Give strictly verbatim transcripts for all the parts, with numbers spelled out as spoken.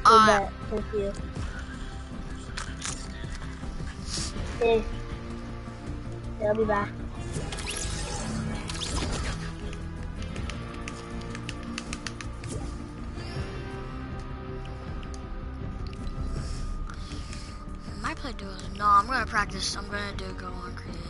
Uh, bet. Thank you. Okay. Yeah, I'll be back. I might play duos. No, I'm gonna practice. I'm gonna do go on creative.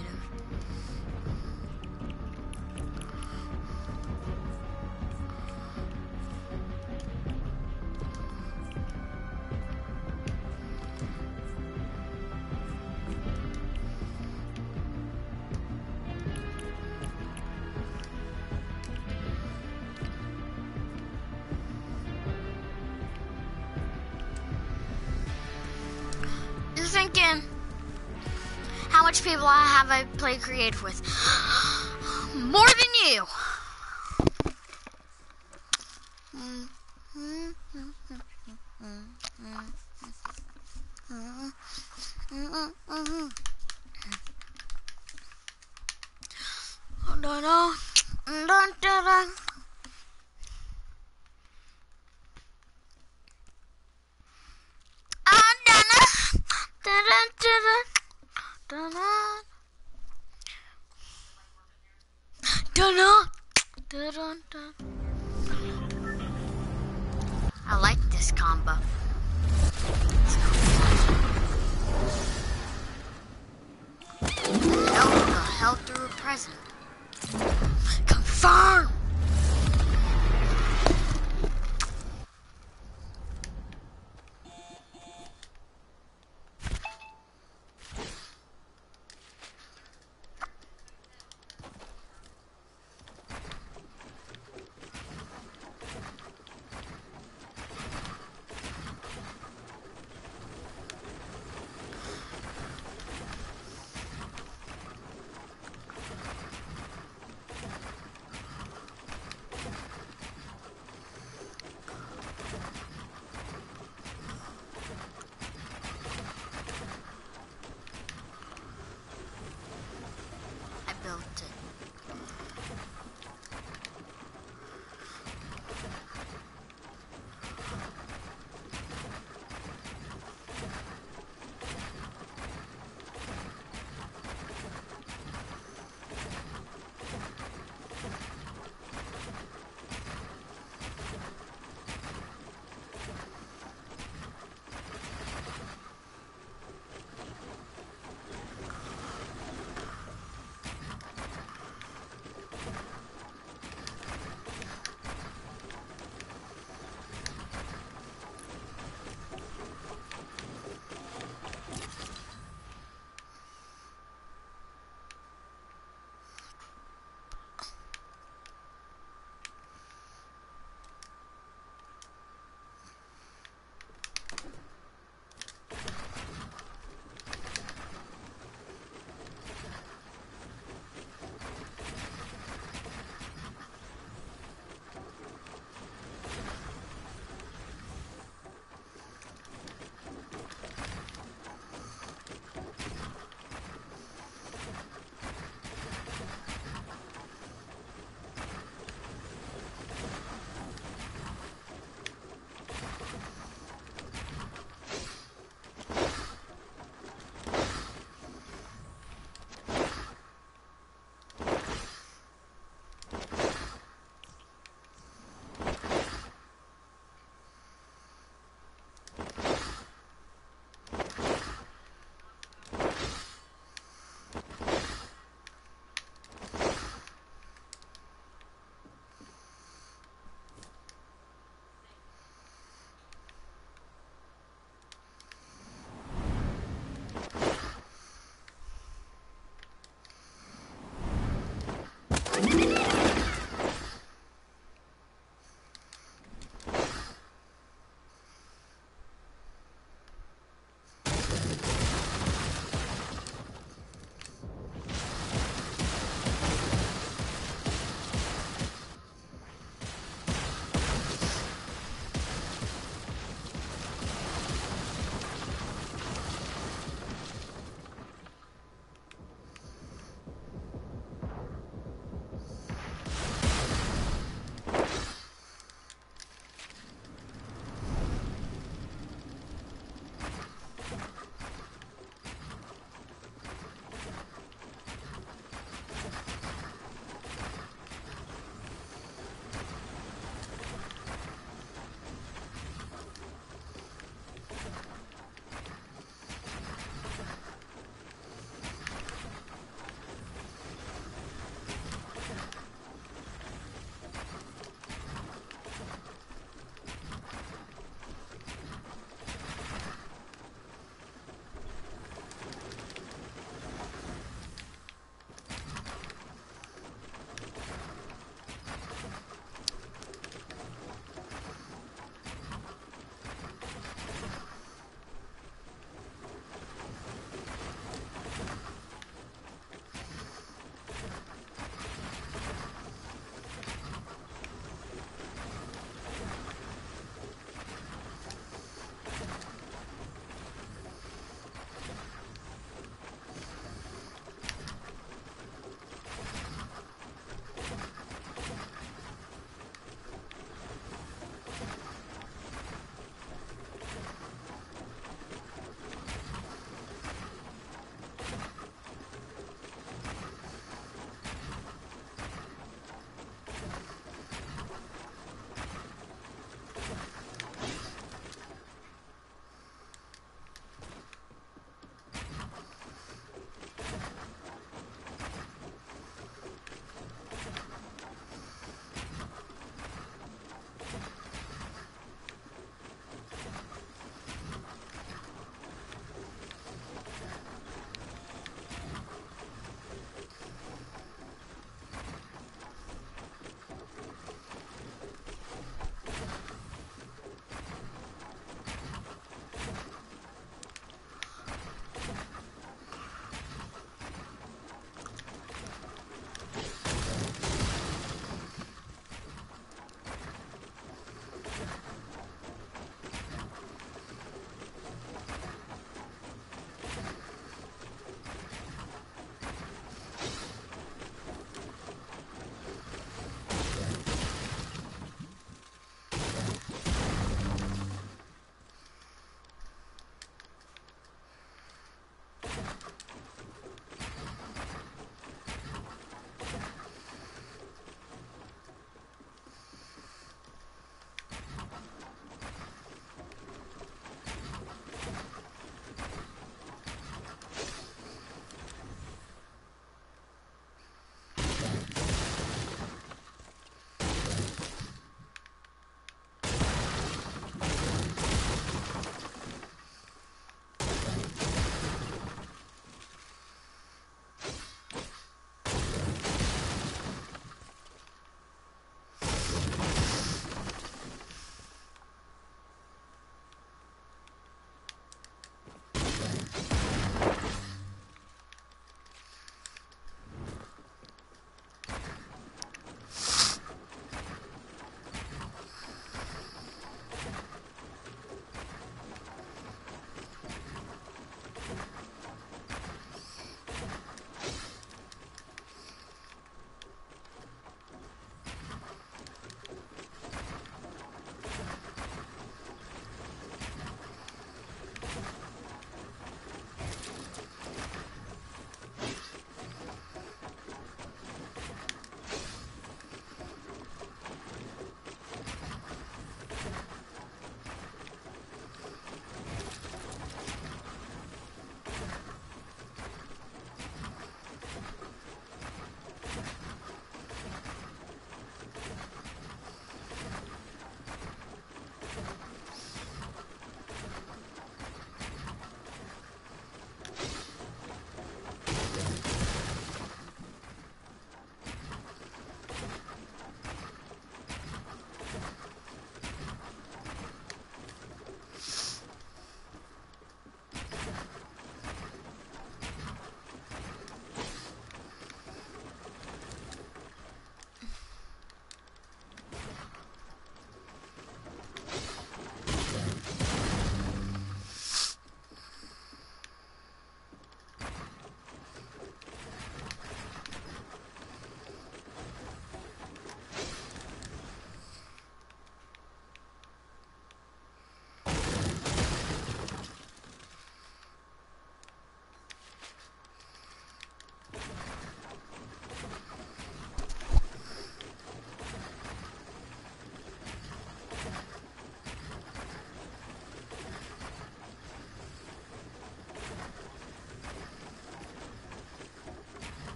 You're thinking how much people I have I played creative with? More than you. Dun, dun, dun, dun. Ah, dun, dun, dun, dun, dun, dun, dun, dun, dun. I like this combo. Hell, the hell through a present. Confirm.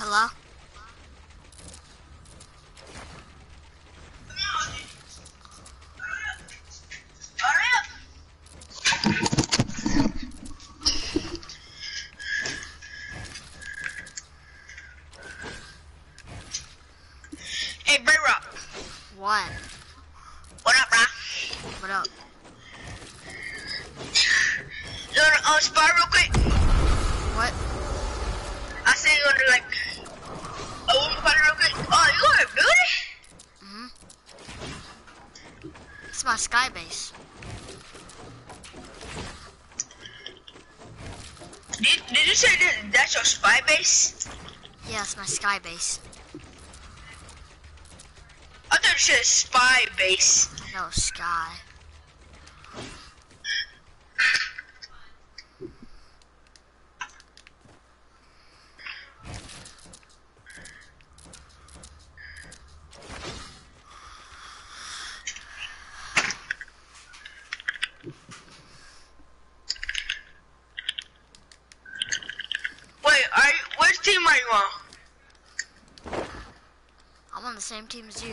Hello? Hey, Bray Rock. What? What up, bro? What up? You wanna uh, spar real quick? What? I say you wanna like, oh, one more real quick. Oh, you wanna build it? Mm-hmm. It's my sky base. Did, did you say that that's your spy base? Yeah, it's my sky base. I thought you said spy base. No, sky. Wait, are you, which team are you on? I'm on the same team as you.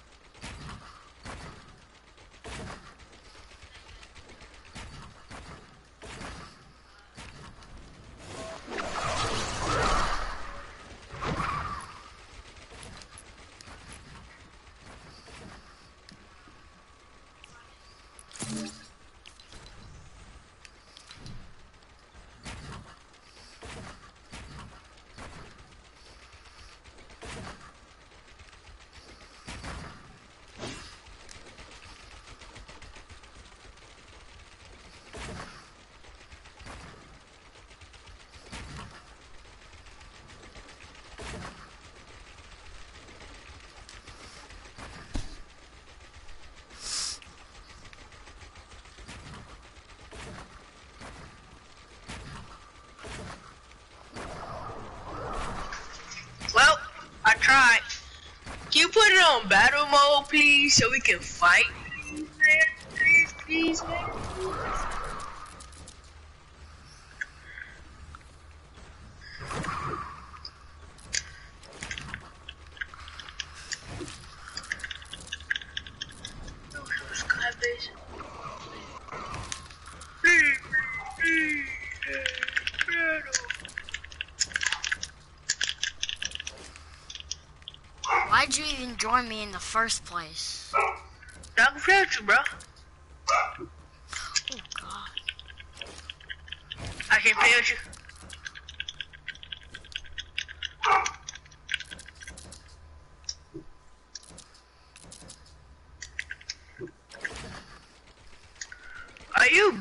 Well, I tried. Can you put it on battle mode, please, so we can fight? Please, man. Please, please, man. Sky base. Please, please, please, Why'd you even join me in the first place? I can play with you, bro. Oh, God. I can't play with you. Are you?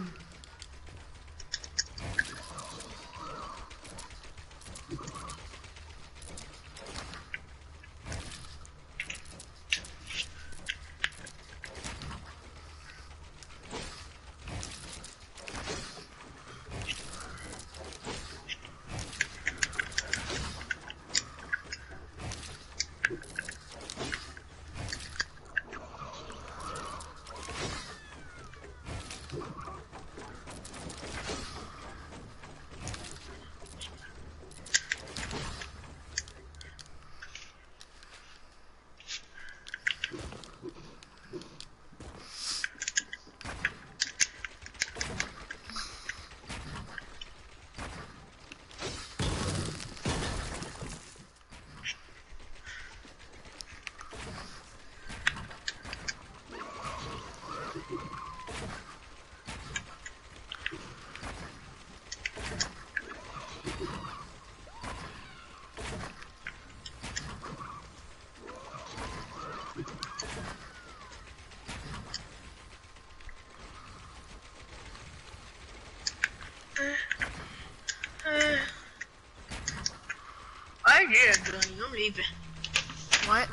I did, Johnny. I'm leaving. What?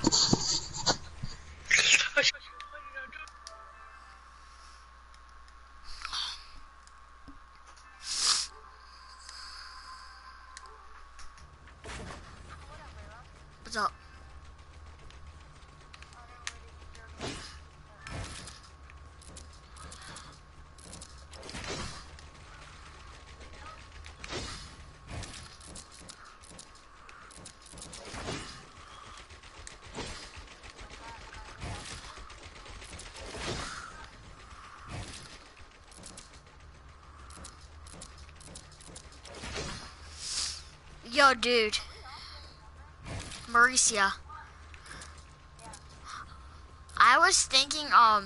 What's up? Yo, dude. Mauricia. I was thinking, um...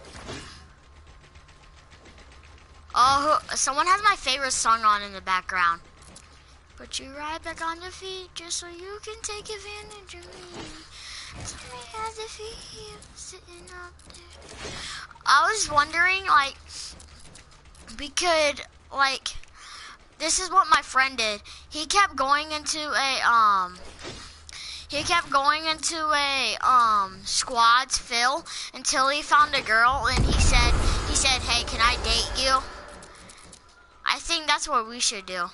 Oh, someone has my favorite song on in the background. Put you right back on your feet just so you can take advantage of me. Tell me how it feels sitting up there. I was wondering, like, we could, like, this is what my friend did. He kept going into a, um, he kept going into a, um, squads fill until he found a girl, and he said, he said, hey, can I date you? I think that's what we should do.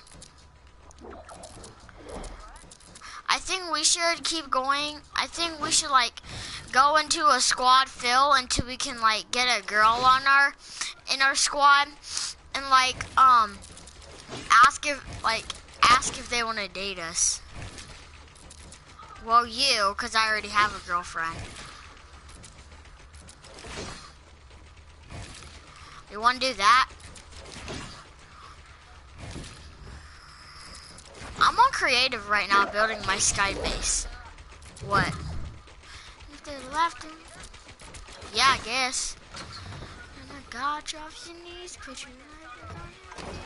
I think we should keep going. I think we should, like, go into a squad fill until we can, like, get a girl on our, in our squad, and, like, um, ask if, like, ask if they want to date us. Well, you, because I already have a girlfriend. You want to do that? I'm on creative right now, building my sky base. What? If they left him. Yeah, I guess. And I got you off your knees, put you right back on.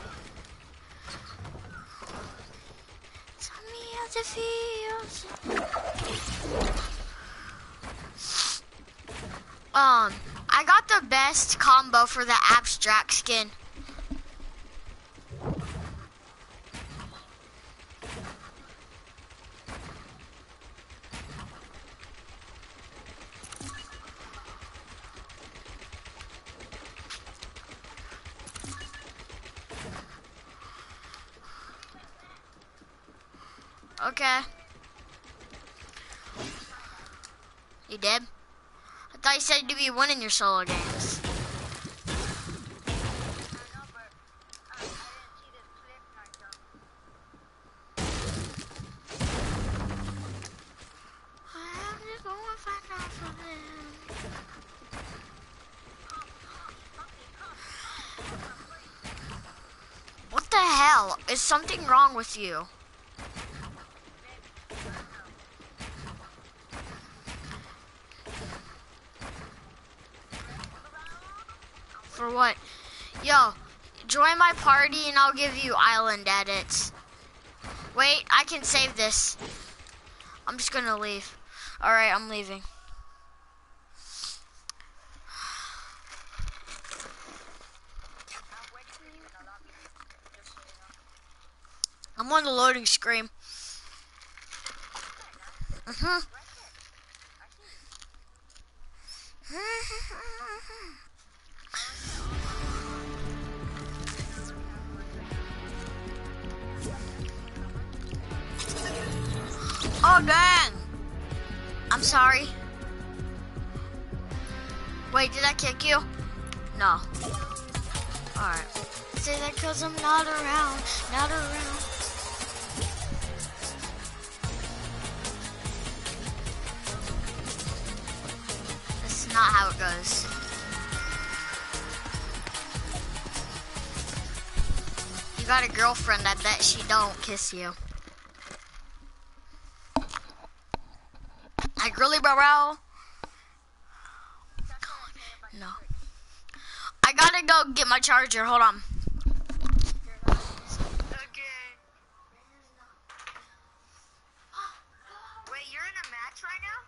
Tell me how it feels. Um, I got the best combo for the abstract skin. Okay. You did? I thought you said you'd be winning your solo games. What the hell? Is something wrong with you? For what? Yo, join my party and I'll give you island edits. Wait, I can save this. I'm just gonna leave. Alright, I'm leaving. I'm on the loading screen. Mm-hmm. Oh, dang. I'm sorry. Wait, did I kick you? No. Alright. Say that cause I'm not around, not around. That's not how it goes. You got a girlfriend, I bet she don't kiss you. Like, really, bro? No. I gotta go get my charger. Hold on. Okay. Wait, you're in a match right now?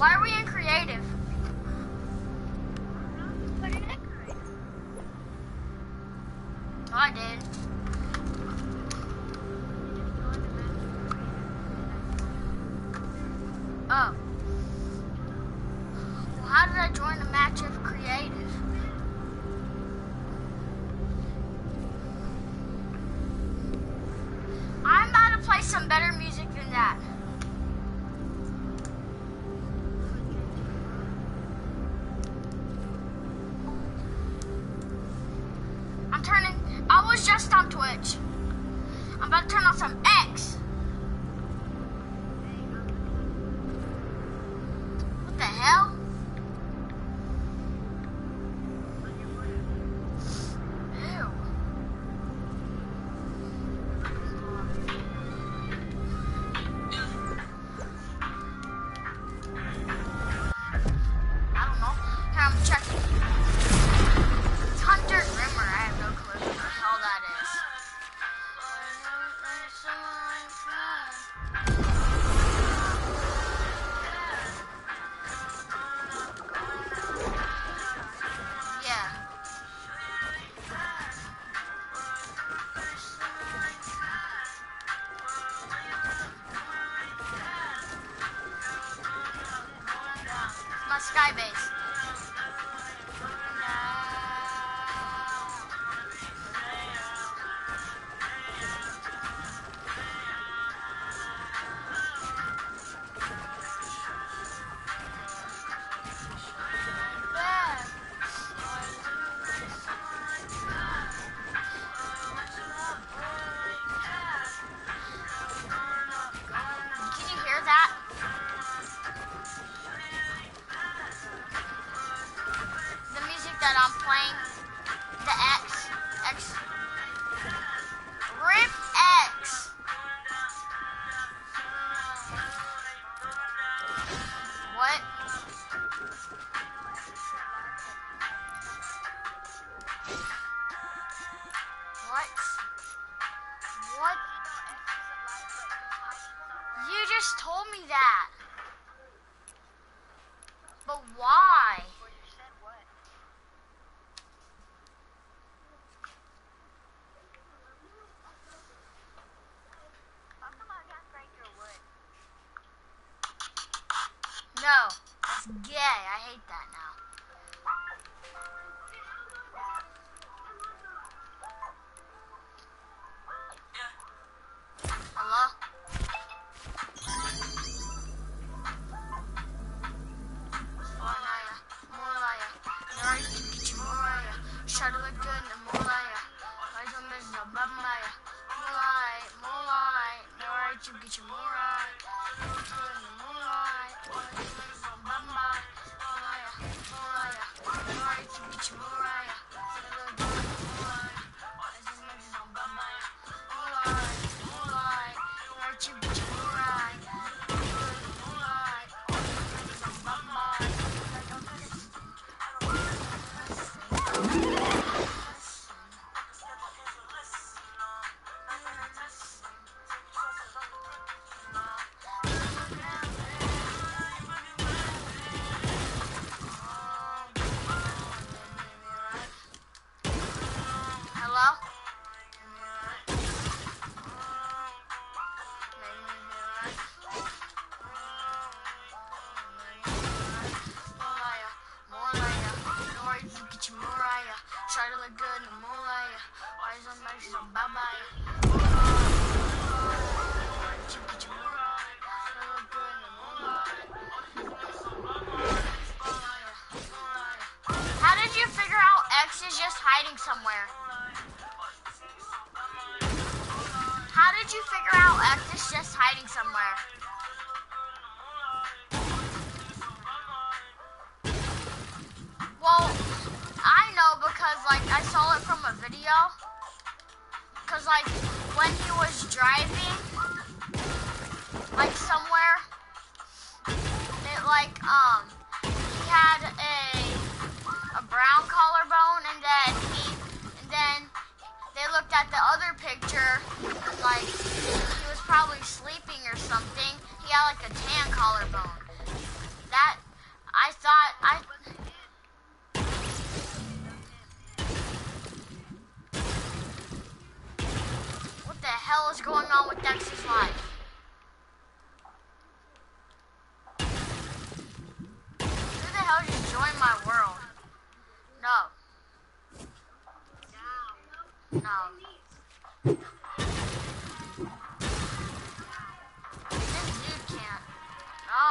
Why are we in creative? Oh, I did. Oh. Well, how did I join a match of creative? I'm about to play some better music than that. I'm turning, I was just on Twitch. I'm about to turn on some X. What the hell? Ew. I don't know. Here, I'm checking. It's Hunter Grimmer. I have no clue what the hell that is. Yeah. It's my sky base. Can you hear that? The music that I'm playing, the X, X, Rip X. What? What? What? You just told me that. But why? No, that's gay. I hate that now. Hello? Molaya, Molaya, Nari Kichimuraya, Shadalagun, Molaya, Isomis Bamaya, Molai, Molai, Nari Kichimuraya, Molai, Bamba, Molaya, Molaya, Nari Kichimuraya, Molaya, Isomis Bamaya, Molai, Molai, Nari Kichimuraya, Molai, Bamba. Hello? Molaya, Molaya, Nori Kichimuraya, try to look good in Molaya, why is on my son Babaya? How did you figure out X is just hiding somewhere? How did you figure out X is just hiding somewhere? Well, I know because like I saw it from a video. Cause like when he was driving, like somewhere, it like um he had a a brown collarbone, and then he and then they looked at the other picture, like he was probably sleeping or something. He had like a tan collarbone. that, I thought, I... What the hell is going on with Dex's life? Who the hell just joined my world? No. No. This dude can't. No.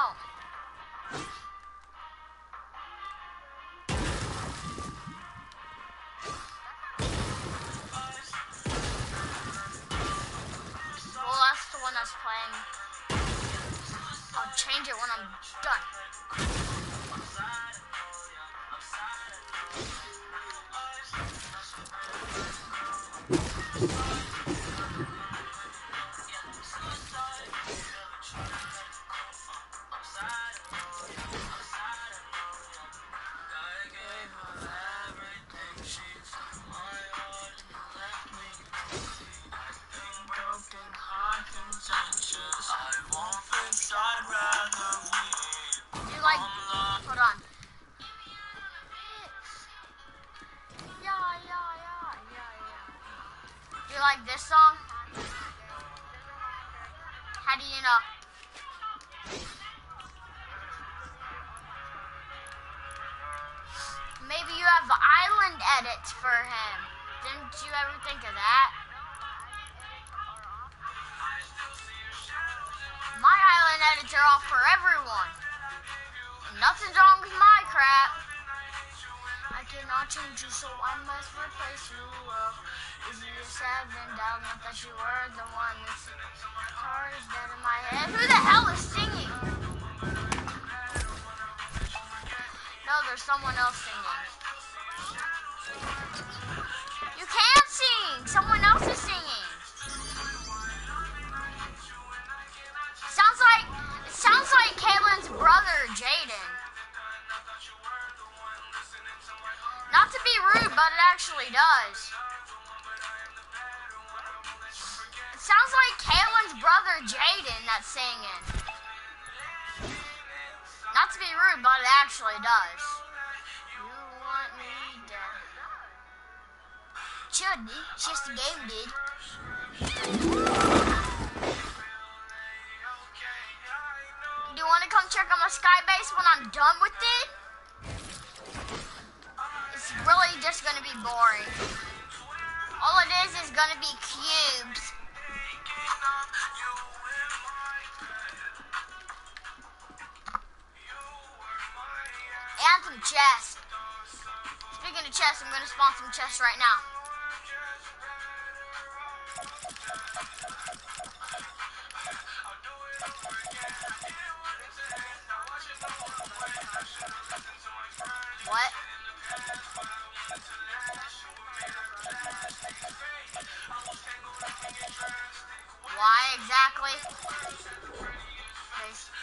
Well, that's the one that's playing. I'll change it when I'm done. Do you like, hold on. Yeah, yeah, yeah, yeah, yeah. Do you like this song? How do you know? Maybe you have island edits for him. Didn't you ever think of that? My island edits are off for everyone. And nothing's wrong with my crap. I cannot change you, so I must replace you. Uh, easier said than done. I thought you were the one that's hard is dead in my head. Who the hell is singing? No, there's someone else singing. You can't sing. Someone else is singing. Sounds like it sounds like Kaylin's brother, Jaden. Not to be rude, but it actually does. It sounds like Kaylin's brother, Jaden, that's singing. Not to be rude, but it actually does. You want me dead. Chill, dude. It's just a game, dude. Do you want to come check out my sky base when I'm done with it? It's really just going to be boring. All it is is going to be cubes. And some chests. Speaking of chests, I'm going to spawn some chests right now. What? Why exactly? Please.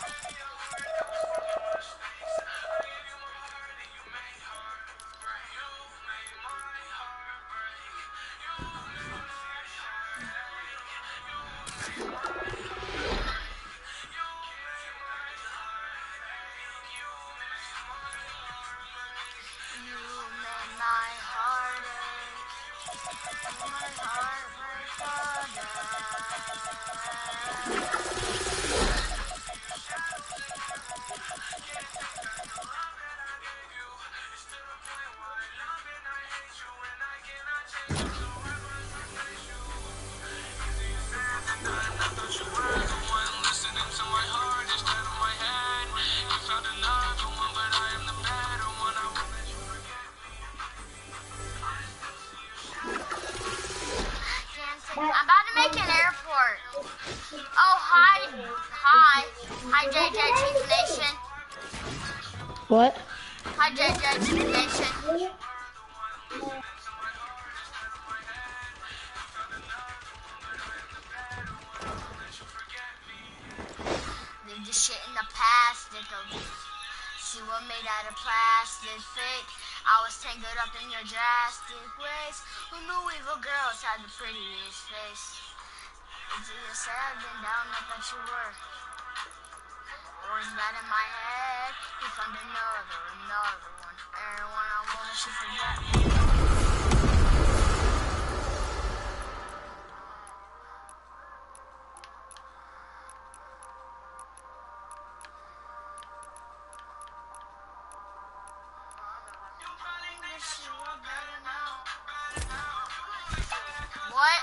I'm about to make an airport. Oh, hi. Hi. Hi, J J Chief Nation. What? Hi, J J Chief Nation. Leave the shit in the past. See what made out of plastic fake. I was tangled up in your drastic ways. Who knew evil girls had the prettiest face? It's either sad and down, I thought you were. was that in my head. We found another, another one. Everyone I wanna shoot for that. What?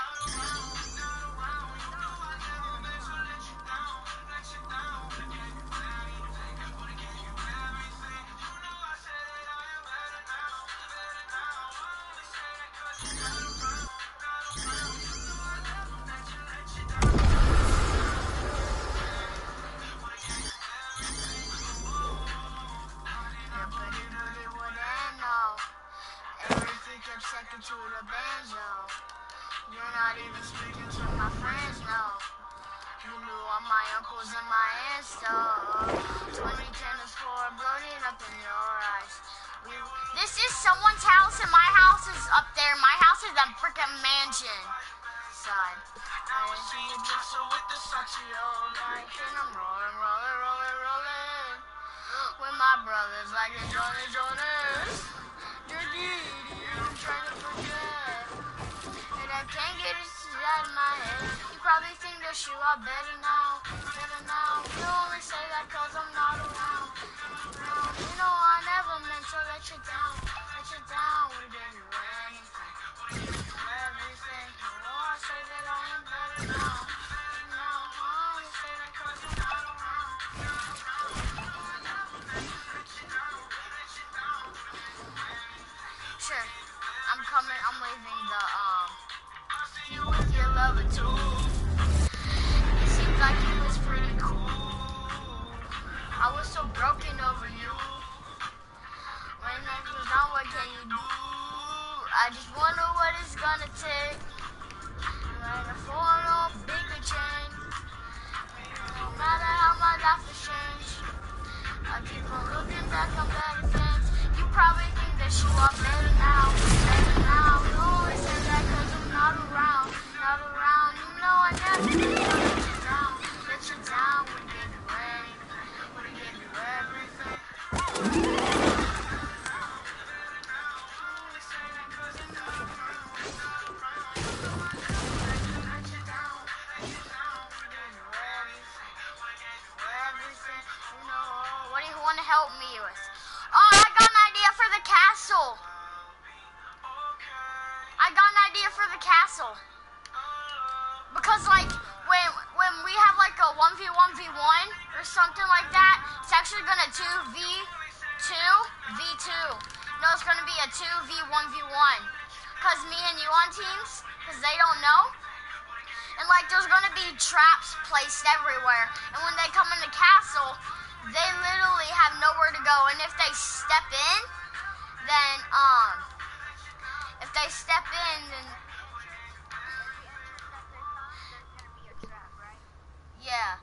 Second to the banjo. You're not even speaking to my friends, no. You knew all my uncles and my aunts, though. twenty tennis floor bloated up in your eyes. We, this is someone's house, and my house is up there. My house is a freaking mansion. Son. I went to your dresser with the Sachi all night. And I'm rolling, rolling, rolling, rolling. With my brothers like the Jonas Jonas. I'm trying to forget, and I can't get it out of my head. You probably think that you are better now, better now. You only say that cause I'm not around. You know I never meant to let you down, let you down. We didn't do anything, everything. You know I say that I am better now. Now I only say that cause I'm not around. Sure, I'm coming, I'm leaving the, um, you with your lover too. It seems like it was pretty cool. I was so broken over you. When next was on, what can you do? I just wonder what it's gonna take. Like a foreign or bigger chain. No matter how my life has changed, I keep on looking back on better things. You probably think that you are better now, better now. You always say that cause I'm not around, not around. You know I never let you down, let you down. We can do anything, we can do everything. What do you want to help me with? Oh, I got an idea for the castle. I got an idea for the castle. Because like when when we have like a one v one v one or something like that, it's actually gonna two v two v two. No, it's gonna be a two v one v one. Cause me and you on teams, cause they don't know. And like there's gonna be traps placed everywhere. And when they come in the castle, they literally have nowhere to go, and if they step in, then, um, if they step in, then, yeah.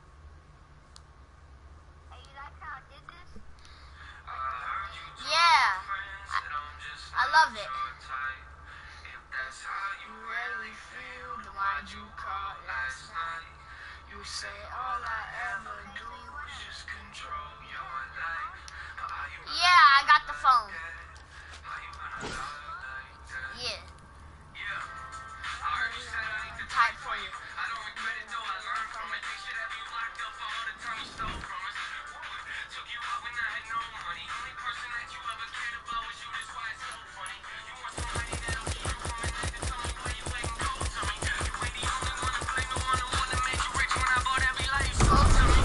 Yeah, I, I love it. You really feel the mind you caught last night. You say all I ever do is just control your life. Yeah, I got the phone. Yeah. Type for you. I don't regret it though, I learned from it. They should have you locked up for all the time you stole from us. Took you out when I had no money. Only person that you ever cared about was you, that's why it's so funny. You want somebody that'll keep you from it, like to tell me why you letting go to me. You ain't the only one to blame, the one the one that made you rich when I bought every life so to me.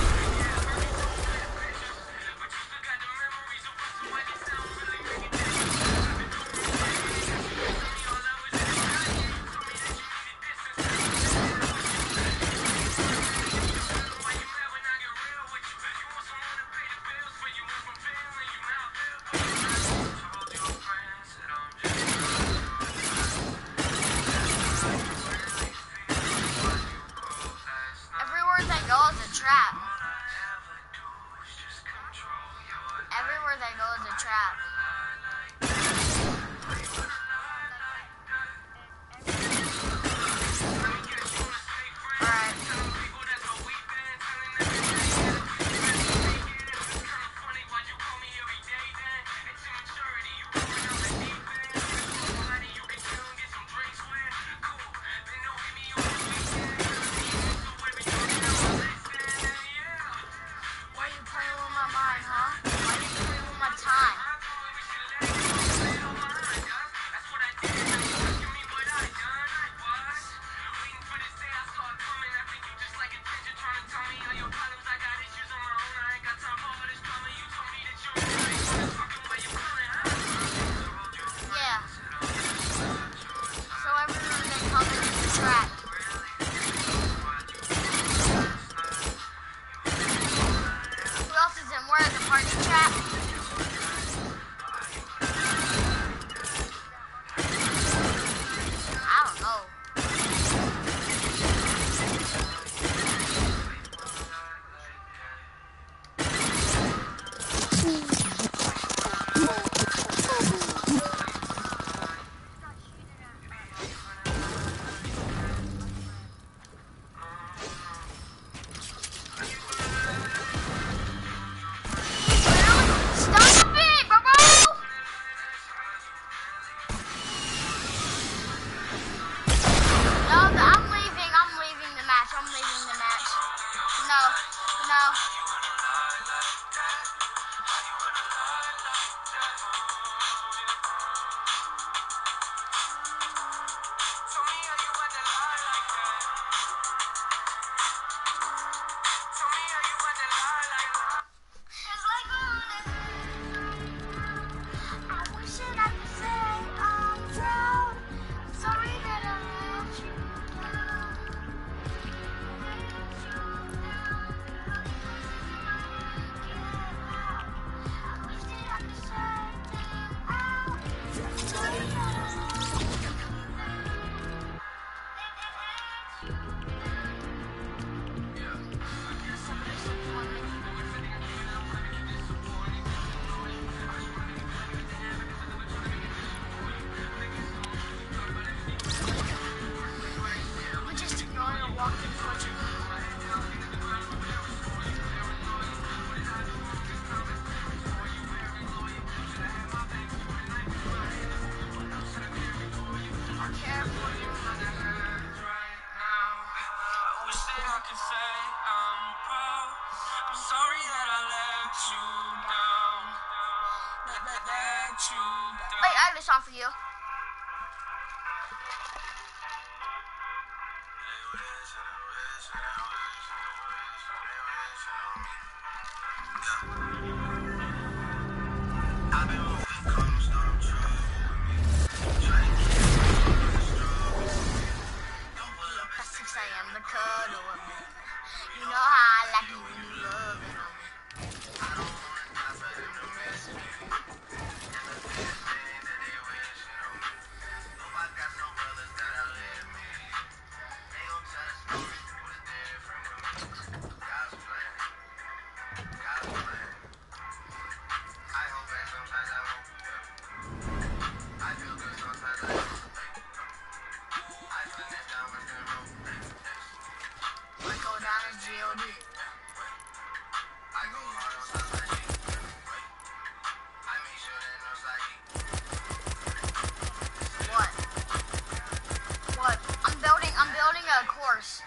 But you still got the memories of us, so I just sound really making it. All I was just telling you, you told me that you needed distance. Why you mad when I get real with you? You want someone to pay the bills for you, went from feeling you now. Told your friends that I'm just everywhere they go is a trap. Everywhere they go is a trap. Alright. Wait, I have a song for you. Since I am the cuddle woman, you know how I like you when you love it on me. What? What? I'm building, I'm building a course.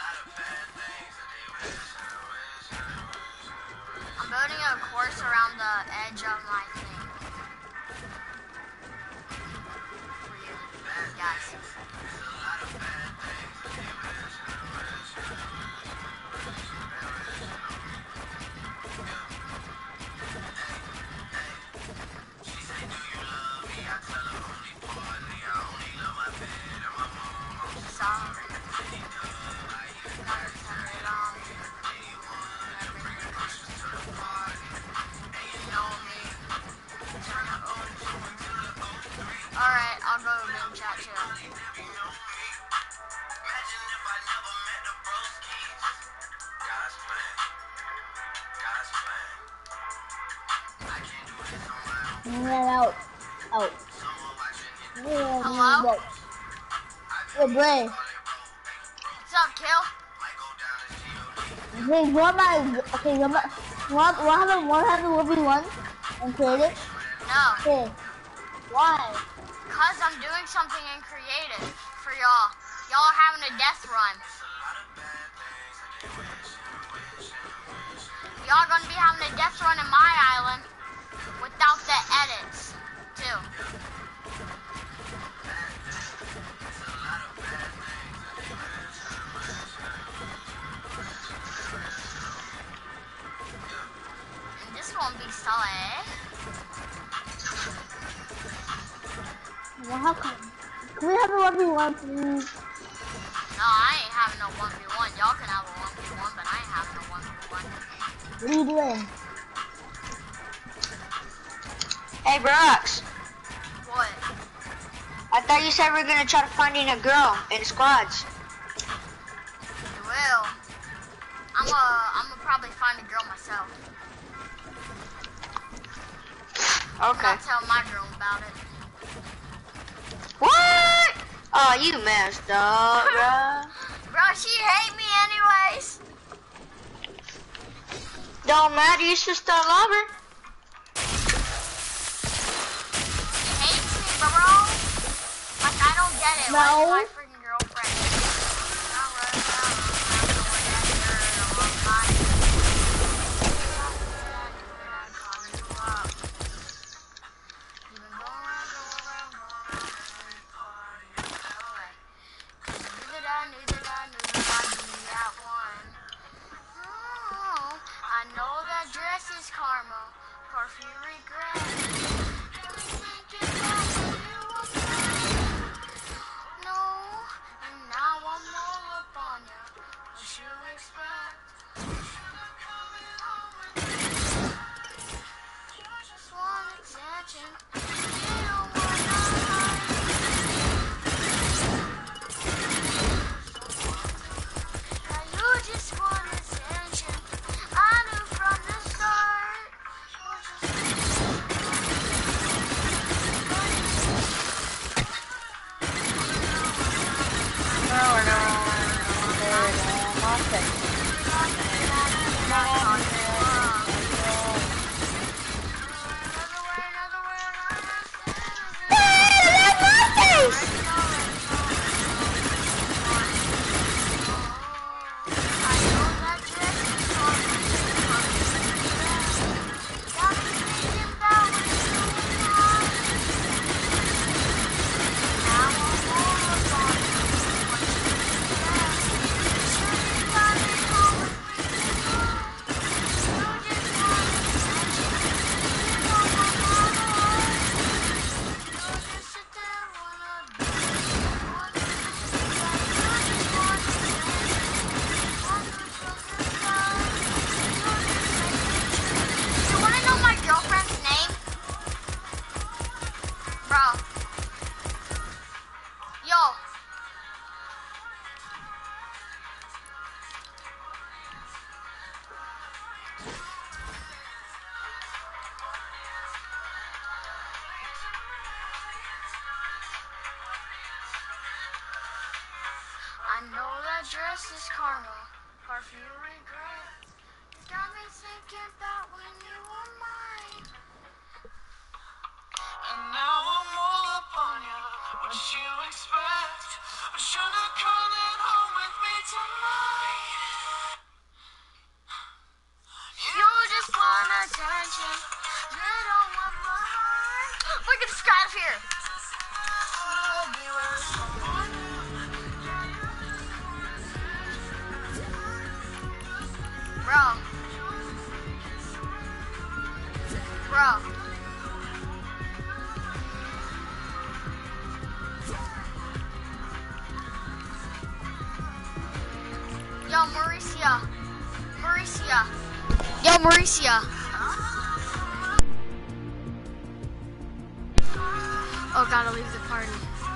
I'm building a course around the edge of my thing. For you guys. Alright, I'll go to room chat too. Get out. Out. Hello? Hey, Bray. What's up, Kill? Hey, what my okay? What my, what what happened? What happened? What we won and creative? No. Okay. Why? Cause I'm doing something in creative for y'all. Y'all are having a death run. Y'all gonna be having a death run in my island without the edits, too. And this won't be so, eh? Well, how come? Can we have a one v one, please? No, I ain't having no one v one. Y'all can have a one v one, but I ain't having no one v one. What are you doing? Hey, Brox. What? I thought you said we were gonna try to finding a girl in squads. You will. I'm a, I'm gonna probably find a girl myself. Okay. I'll tell my girl about it. What? Oh, you messed up, bro. Bro, she hate me anyways. Don't matter, you should still love her. She hates me, bro. Like, I don't get it. No. Why is my freaking girlfriend? You wanna know my girlfriend's name? Bro. Yo. I know that dress is karma, perfume regret. You got me thinking about when you were mine. And now I'm all up on you. What you expect? I should've come in home with me tonight. You just want attention. You don't want my heart. Look at this guy up here. Bro. Bro. Yo, Mauricia. Mauricia. Yo, Mauricia. Oh, gotta leave the party.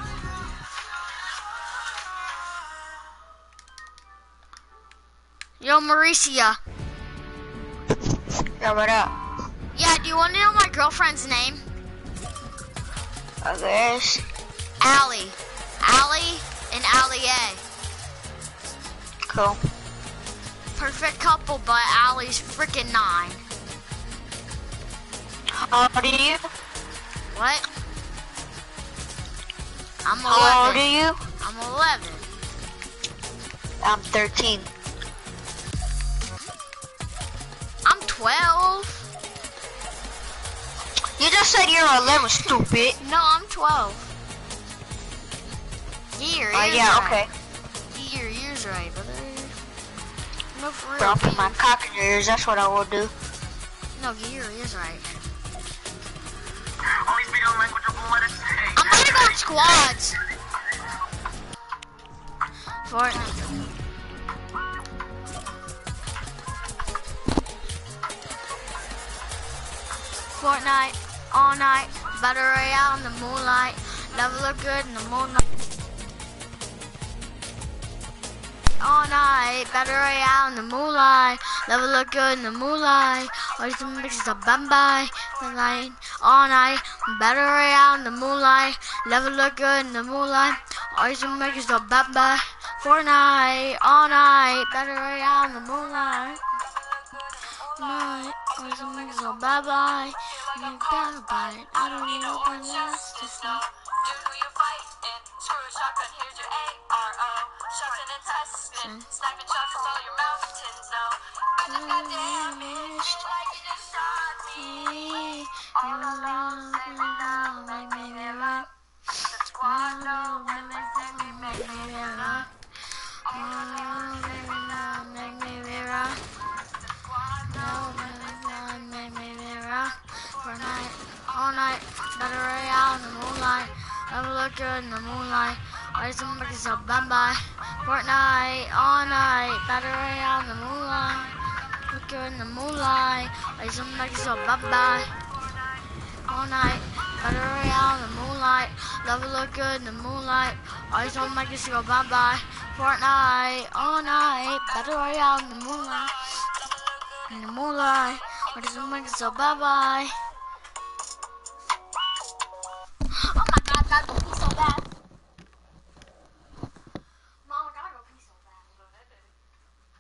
Yo, Mauricia. Yeah, what up? Yeah, do you want to know my girlfriend's name? I guess. Allie. Allie and Allie A. Cool. Perfect couple, but Allie's freaking nine. How old are you? What? I'm How old eleven. are you? I'm eleven. I'm thirteen. I'm twelve. You just said you're eleven, stupid. No, I'm twelve. Year, Oh, year's yeah, right. okay. Year, year's right, brother. No, for real. Bro, I'll put my year. cock in your ears, that's what I will do. No, year is right. Only speak on language of what it takes. I'm gonna go in squads. Fortnite. Fortnite, all night, battle royale in the moonlight, never look good in the moonlight. All night, battle royale in the moonlight, never look good in the moonlight. Always the mixes of bye the light. All night, battle royale in the moonlight, never look good in the moonlight. Always the mixes of bye Fortnite, all night, battle royale in the moonlight. Night, always the mixes of bye bye. You gotta buy it. I don't need nobody else to stop. Do you fight it? Screw a shotgun, here's your A R O. Shots and intestine. Sniping shots is all your mountains know. I just got damaged. Like you just shot me. All alone, make me right. The squad know when they say me, make me right. All alone, make me right. The squad know when they say me, make me right. Fortnite, all night, battle royale in the moonlight, never look good in the moonlight. Always the mixes of bye Fortnite, all night, battle royale in the moonlight, look good in the moonlight. Always the mixes of bye all night, battle royale in the moonlight, never look good in the moonlight. Always the mixes of bye Fortnite, all night, battle royale in the moonlight, in the moonlight. Always the mixes of bye. Oh my god, that would be so bad. Mom, I gotta go pee so bad.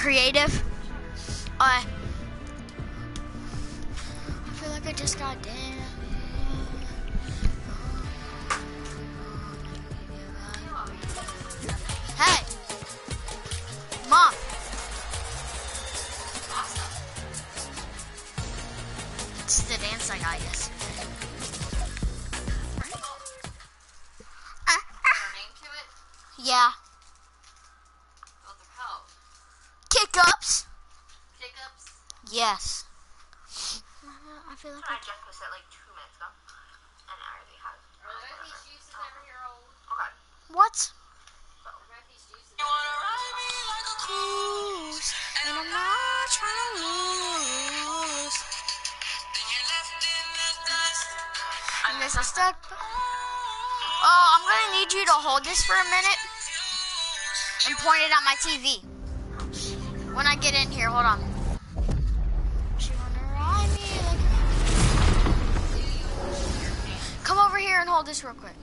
creative. Uh, I feel like I just got damn. Hey, Mom. It's the dance I got yesterday. Yeah. What's it called? Kick-ups. Kick-ups? Yes. I feel like I I just was at like two minutes ago. And I already had. Are there these juices ever here old? Okay. What? So, are these juices You wanna ride me like a cruise, and I'm not trying to lose. I guess I stuck. Oh, I'm gonna need you to hold this for a minute and point it at my T V. When I get in here, hold on. She wanna ride me like a... Come over here and hold this real quick.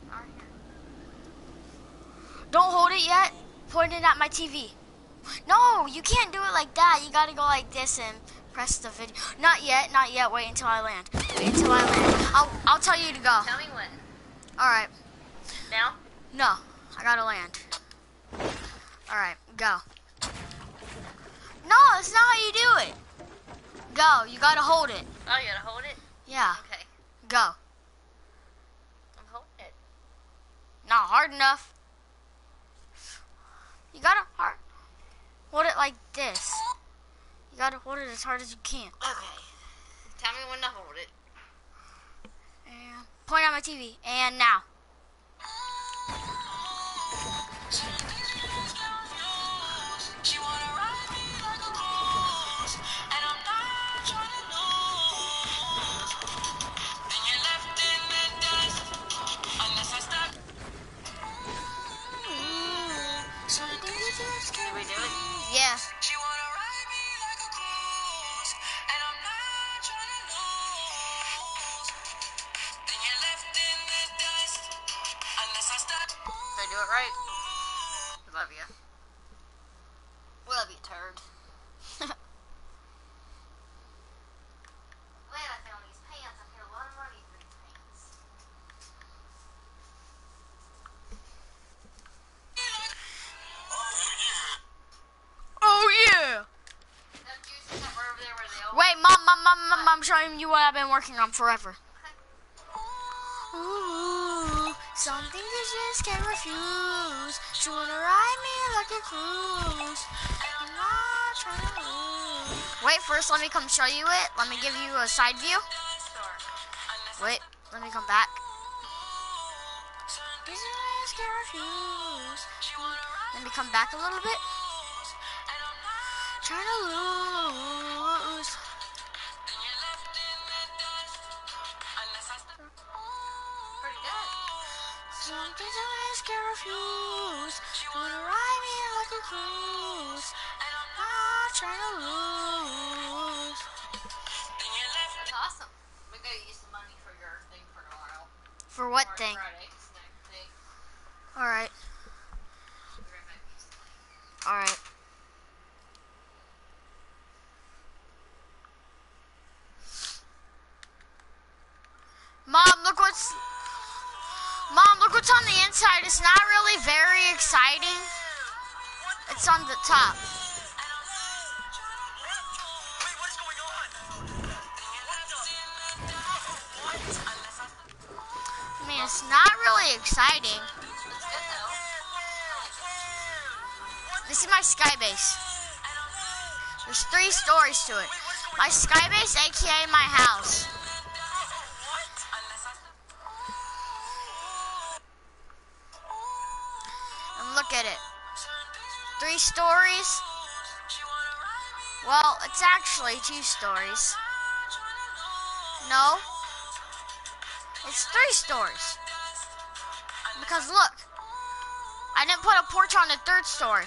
Don't hold it yet. Point it at my T V. No, you can't do it like that. You gotta go like this and press the video. Not yet, not yet. Wait until I land. Wait until I land. I'll, I'll tell you to go. Tell me when. All right. Now? No, I gotta land. All right, go. No, that's not how you do it. Go, you gotta hold it. Oh, you gotta hold it? Yeah, Okay. go. I'm holding it. Not hard enough. You gotta hard. Hold it like this. You gotta hold it as hard as you can. Okay. Tell me when to hold it. And point at my T V. And now. Did we do it? Yeah. Did I do it right? Love you. Love you, turd. Glad I found these pants. I paid a lot of money for these pants. Oh yeah. Them juices that were over there, were they all? Wait, mom, mom, mom, mom, I'm showing you what I've been working on forever. Ooh, something you just can't refuse. You wanna ride me like a cruise. I'm not trying to lose. Wait, first let me come show you it. Let me give you a side view. Sure. Wait, let me come back. You just can't refuse. Let me come back a little bit. Trying to lose. Pretty good. Something I just can't refuse. You wanna ride me like a cruise. And I'm not trying to lose. That's awesome. We gotta use some money for your thing for tomorrow. For what Tomorrow thing? Friday, snack thing. Alright, Be right back. alright. Mom, look what's... Mom, look what's on the inside. It's not really very exciting. It's on the top. I mean, it's not really exciting. It's good though. This is my sky base. There's three stories to it. My sky base, aka my house. And look at it. Three stories. Well, it's actually two stories. No. It's three stories. Because look, I didn't put a porch on the third story.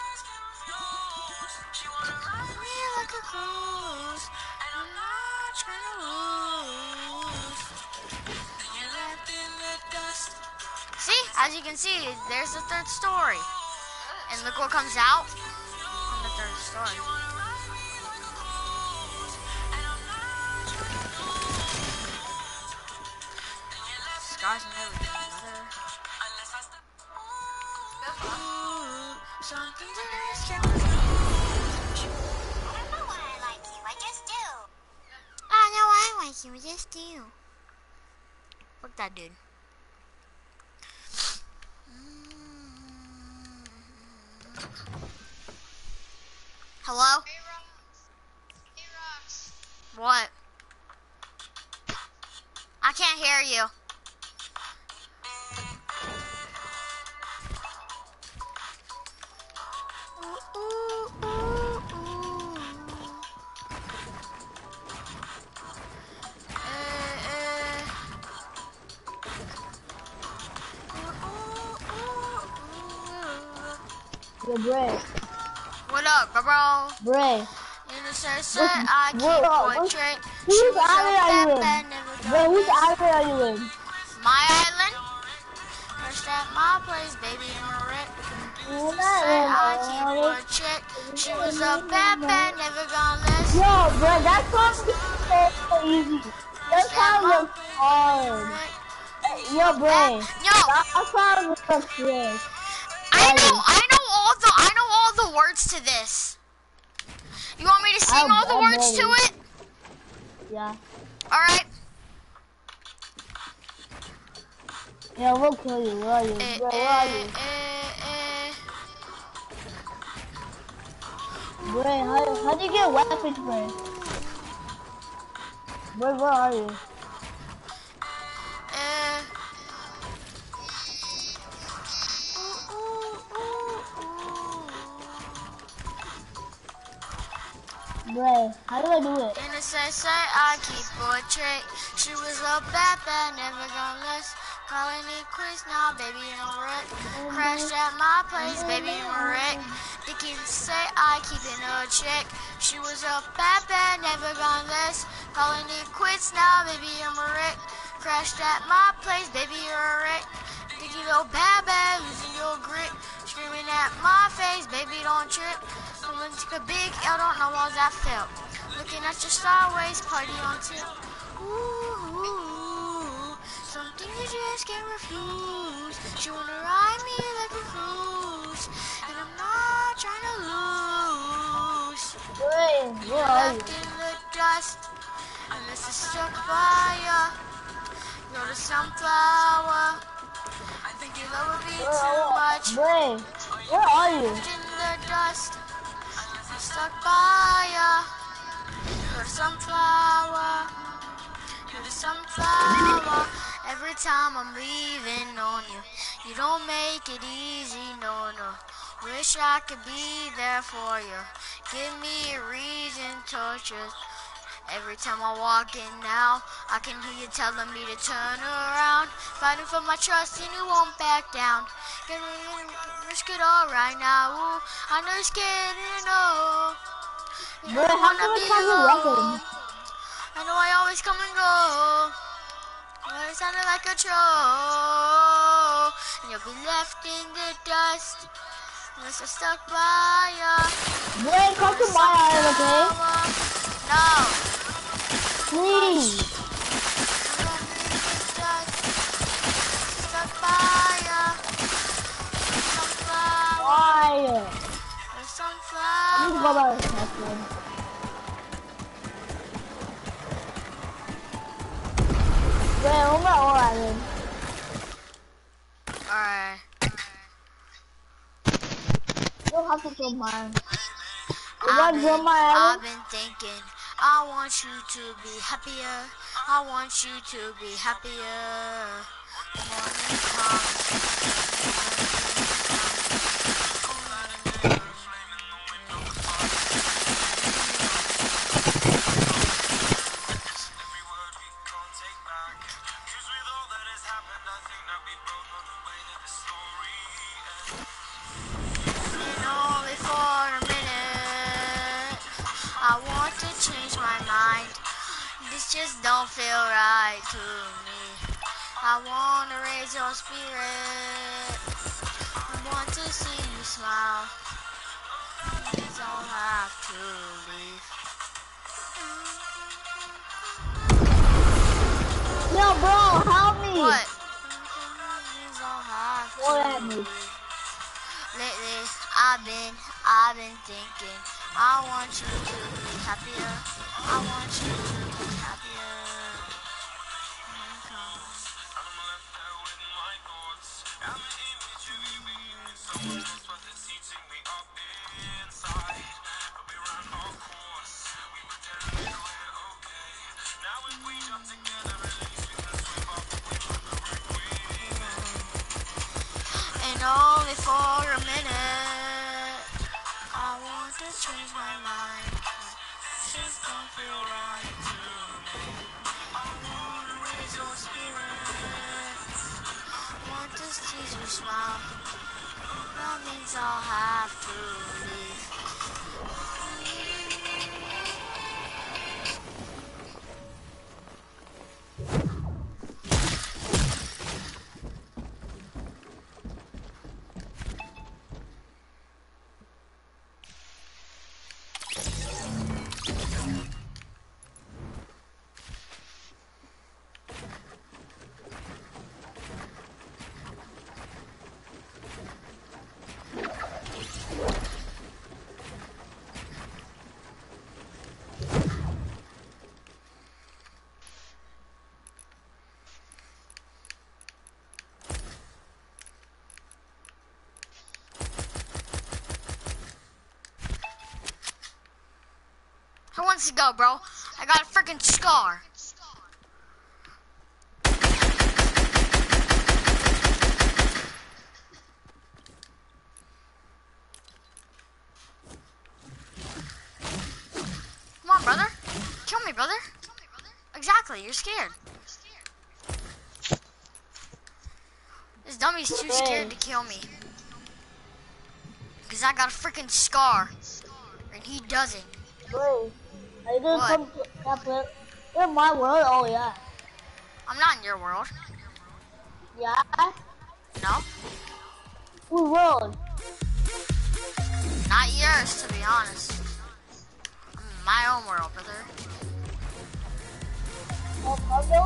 Like a cruise, and I'm not trying to lose. You're left in the dust. See, as you can see, there's the third story. And look what comes out on the third story. Sorry. Scars and everything, mother. Ooh, something to this I don't know why I like you. I just do. I know I like you, just do. Fuck that dude. Hello? Hey, Rox. Hey, Rox. What? I can't hear you. Ooh, ooh, ooh, ooh. Eh, eh. Ooh, ooh, ooh, ooh. Yo, Bray. What up, bro? Bray. In the sunset, I keep what- what- portrait. She Whose was island a are you bad in? bad, never Bray, done whose this. island are you in? My island? First at my place, baby, in a wreck. You're Say not I in keep my for a island. check. She was a bad bad, never gonna listen. Yo, Bray, that song is so easy. That First at song my looks place, hard. wreck. Yo, Bray. Yo, That song looks good. I know, I know all the, I know all the words to this. You want me to sing I'm- all the I'm words to ready. it? Yeah. All right. Yeah, we'll kill you. Where are you? Eh, Bray, where are eh, you? eh, eh. Bray, how, how do you get weapons, Bray? Bray, where are you? Eh. Ooh, ooh, ooh, ooh. Bray, how do I do it? In the say, say, I keep portrait. She was a bad, bad, never gonna less. Calling it quits now, baby, in a wreck. Crashed at my place, baby, in a wreck. They keep say, I keep in a check. She was a bad, bad, never gonna less. Calling it quits now, baby, I'm a wreck. Crashed at my place, baby, you're a wreck. Think you go bad, bad, losing your grip. Screaming at my face, baby, don't trip. Someone took a big L, don't know how that felt. Looking at your sideways, party on tip. Ooh, ooh, something you just can't refuse. She wanna ride me like a cruise, and I'm not trying to lose. Bray, You're where are you? left in the dust, unless it's struck by ya. You're the sunflower. I think your love would be Where too are much. Bray, where are you? Left in the dust, I'm stuck by ya. You're the sunflower. You're the sunflower. Every time I'm leaving on you, you don't make it easy, no, no. Wish I could be there for you. Give me a reason, torture. Every time I walk in now, I can hear you telling me to turn around. Fighting for my trust and you won't back down. Gonna risk it all right now. Ooh, I know you're scared and I know. You Bray, don't how wanna come be it's not your alone. weapon? I know I always come and go. But it sounded like a troll. And you'll be left in the dust. Unless I'm stuck by ya. Bray, come to my island, okay? No. Please. Stuck by ya. Sunflower. Why? The Please sunflower. go by the second. Bray, on my own island. Alright. You don't have to kill mine. You I've want to been, kill my I've island? been thinking, I want you to be happier. I want you to be happier. Morning comes. And only for a minute, I want to change my mind. This just don't feel right to me. I want to raise your spirit. I want to see you smile. It's all have to leave. Yo, bro, help me. What? Means I'll have to What at me? leave. Lately, I've been, I've been thinking. I want you to be happier. I want you to be happier. And only for a minute, I want to change my mind. Just don't feel right to me. I want to raise your spirits. Want to see you smile. That means I'll have to leave. Who wants to go, bro? I got a freaking scar. Come on, brother. Kill me, brother. Exactly, you're scared. This dummy's too scared to kill me. Because I got a freaking scar. And he doesn't. Wait, are you gonna What? come to that place? You're in my world? Oh, yeah. I'm not in your world. Yeah? No. Whose world? Not yours, to be honest. I'm in my own world, brother. Oh, Pablo?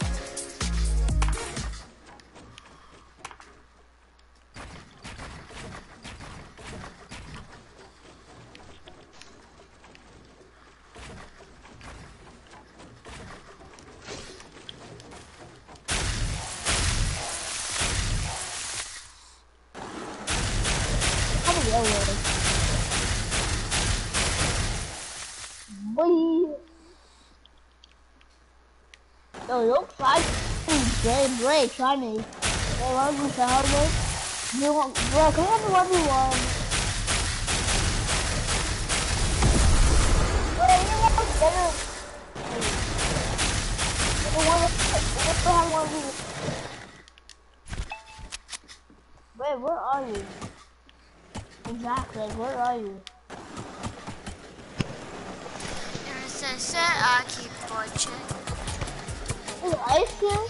Come your way. Boy. Yo, don't try to Bray, Bray, try me. They want to tell me. You want, bro, come on, one v one. Bro, you want to better. You want to have one v one. Wait, where are you? Exactly, where are you? There's a set I keep watching. Is it ice cream?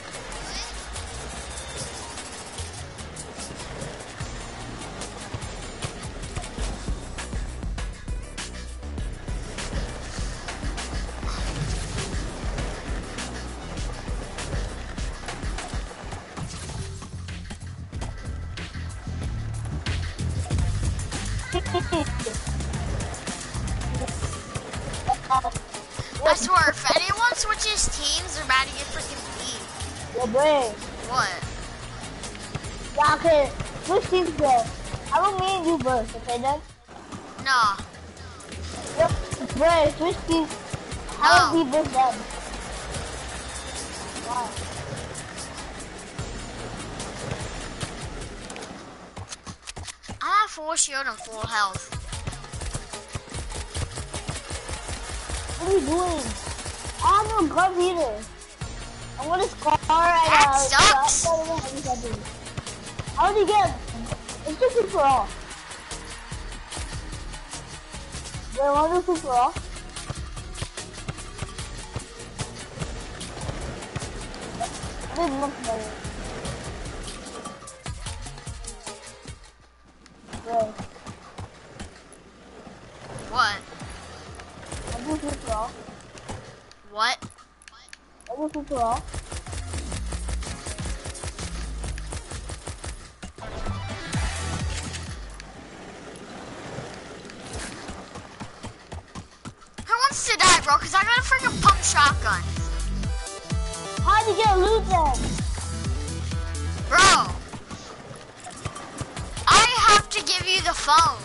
I swear, if anyone switches teams, they're about to get freaking beat. Yo, Bray. What? Yeah, okay. Switch teams though. I don't mean you first, okay then? No. Yep. Bray, switch teams. I No. don't be this then. Why? I have full shield and full health. What are you doing? I have no guns either. I want a scar and That uh, sucks. I don't know how to get it. How do you get? It's just free for all. Do I want to do free for all? This looks better. Right. What's it for all? Who wants to die, bro? Cause I got a freaking pump shotgun. How'd you get loot then? Bro, I have to give you the phone.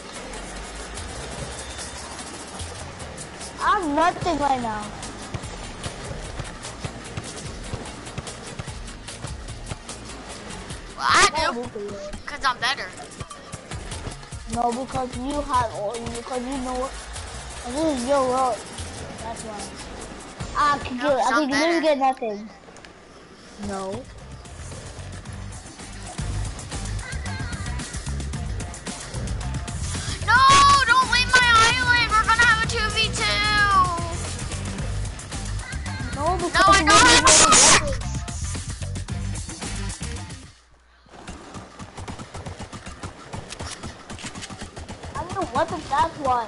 I have nothing right now. Well, I I do, loot for you. cause I'm better. No, because you have all, because you know what, and this is your road. That's why. I can No, get, I it's can not literally better. get nothing. No. No, don't leave my island. We're gonna have a two v two. No, because No, I you don't really have want a nothing. I don't know what if that's why.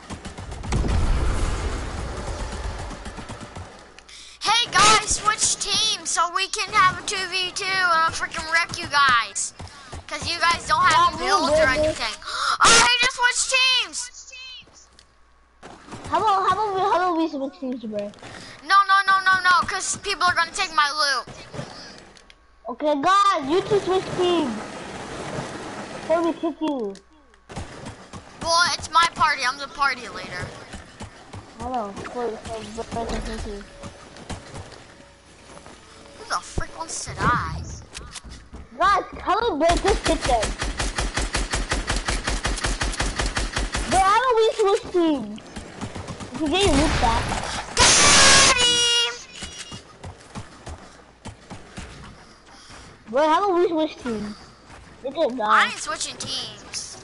Hey guys, switch teams so we can have a two v two and I'll freaking wreck you guys. Cause you guys don't have Yeah, builds we or will. anything. Oh, I just switched teams. How about, how about we, how about we switch teams, bro? No, no, no, no, no, cause people are gonna take my loot. Okay, guys, you two switch teams. Before we kick you. Well, it's my party. I'm the party leader. I know, for, for, for, for kick you. Who the frick wants to die? Guys, how about break this kick them? Bro, how about we switch teams? You can get your loot back. Got him! Bro, how about we switch teams? You can I die. ain't switching teams.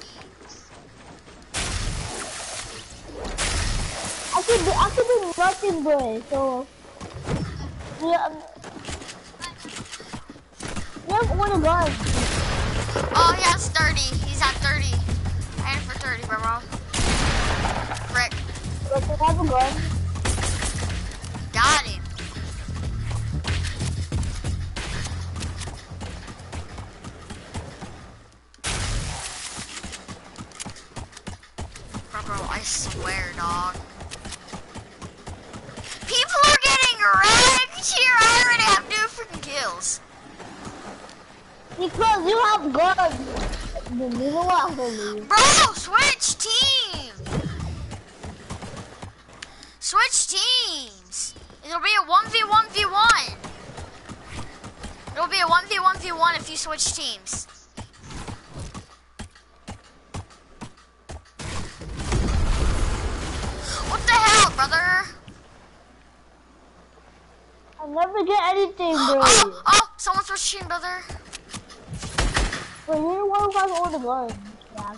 I could do, I could do nothing, bro. So, yeah, um, you have one of guns. Oh, he has thirty. He's at thirty. I hit him for thirty, bro. Frick. But you have a gun. Got him. Bro, bro, I swear, dog. People are getting wrecked here. I already have two freaking kills. Because you have guns. Then you know what I'm gonna leave. Bro, switch team. Switch teams. It'll be a one v one v one. It'll be a one v one v one if you switch teams. What the hell, brother? I never get anything, bro. Oh, oh, someone switched team, brother. But you're the one who has all the guns. Yeah.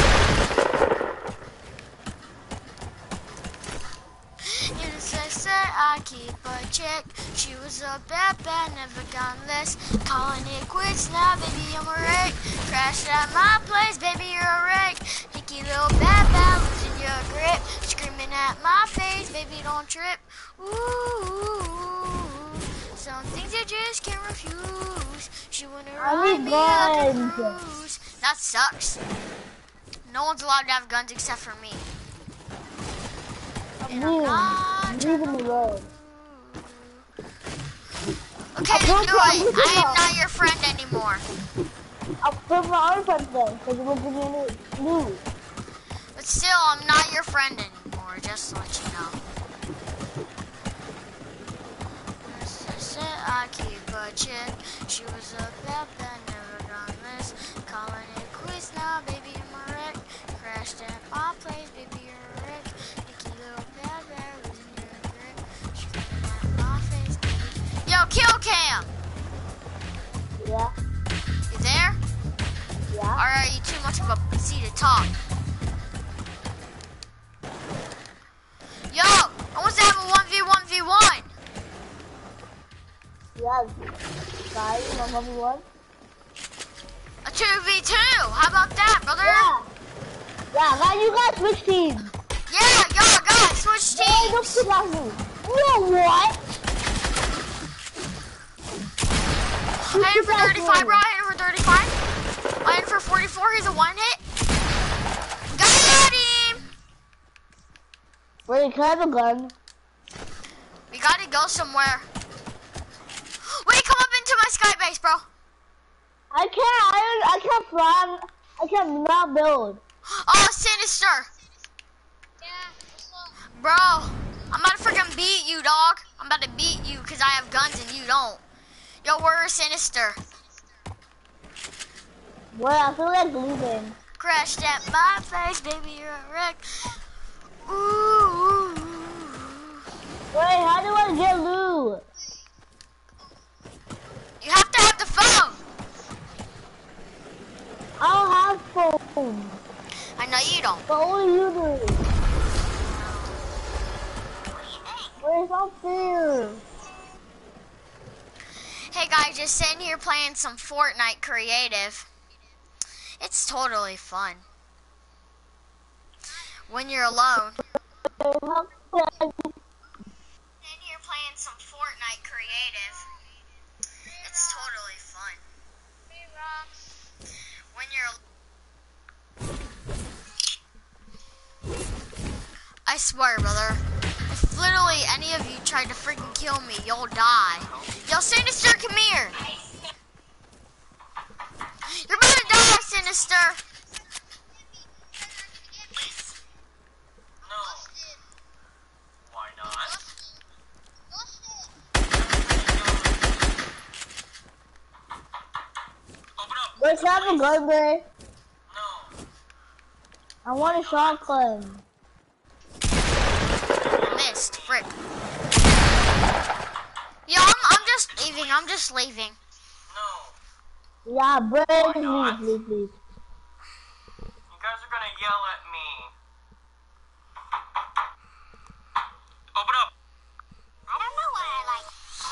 You said, said I keep a chick. She was a bad, bad, never gone less. Calling it quits now, baby, I'm a wreck. Crashed at my place, baby, you're a wreck. Hickey little bad, bad, losing your grip. Screaming at my face, baby, don't trip. Ooh, some things you just can't refuse. She wanna I ride need me like a guns. cruise. That sucks. No one's allowed to have guns except for me. I'm And I'm leaving. not I'm leaving the road. Okay, I then told do you I it. would I am not. not your friend anymore. I'll put my arms up there because it will give you any loot. But still, I'm not your friend anymore, just to let you know. I keep a chick. She was a bad, bad, never gone miss. Calling it quits now, baby, I'm a wreck. Crashed at my place, baby, you're a wreck. Icky little bad, bad, losing your grip. Screaming at my face, baby. Yo, kill cam! Yeah, You there? yeah. Or are you too much of a pussy to talk? Yo, I want to have a one v one v one. Yeah, guys, you want one? A two v two. How about that, brother? Yeah. Yeah, guys, you guys switch teams. Yeah, yo, guys, switch Hey, don't teams. sit down me. You know what? I hit him for thirty-five, bro. I hit him for thirty-five. I hit him for forty-four. He's a one hit. Got him! Wait, can I have a gun? We gotta go somewhere. Wait, come up into my sky base, bro. I can't. I I can't fly. I can't not build. Oh, Sinister. Yeah, what's up? Bro, I'm about to freaking beat you, dog. I'm about to beat you because I have guns and you don't. Yo, where's Sinister? Wait, I feel like losing. Crashed at my face, baby, you're a wreck. Ooh. Wait, how do I get loot? You have to have the phone. I don't have phone. I know you don't. But only you do. Wait, it's not fair. Hey guys, just sitting here playing some Fortnite creative. It's totally fun. When you're alone. Sitting here playing some Fortnite creative. It's totally fun. Hey, Rox. When you're I swear, brother. If literally any of you tried to freaking kill me, you'll die. Yo, Sinister, come here. You're about to die, Sinister. No. Why not? Open up. Wait, can I have a gun, Bray? No. I want a shotgun. Missed, frick. Yo, I'm, I'm just leaving. I'm just leaving. No. Yeah, Bray, Why please, not? please, please. You guys are gonna yell at me. Open up. I don't know what I like.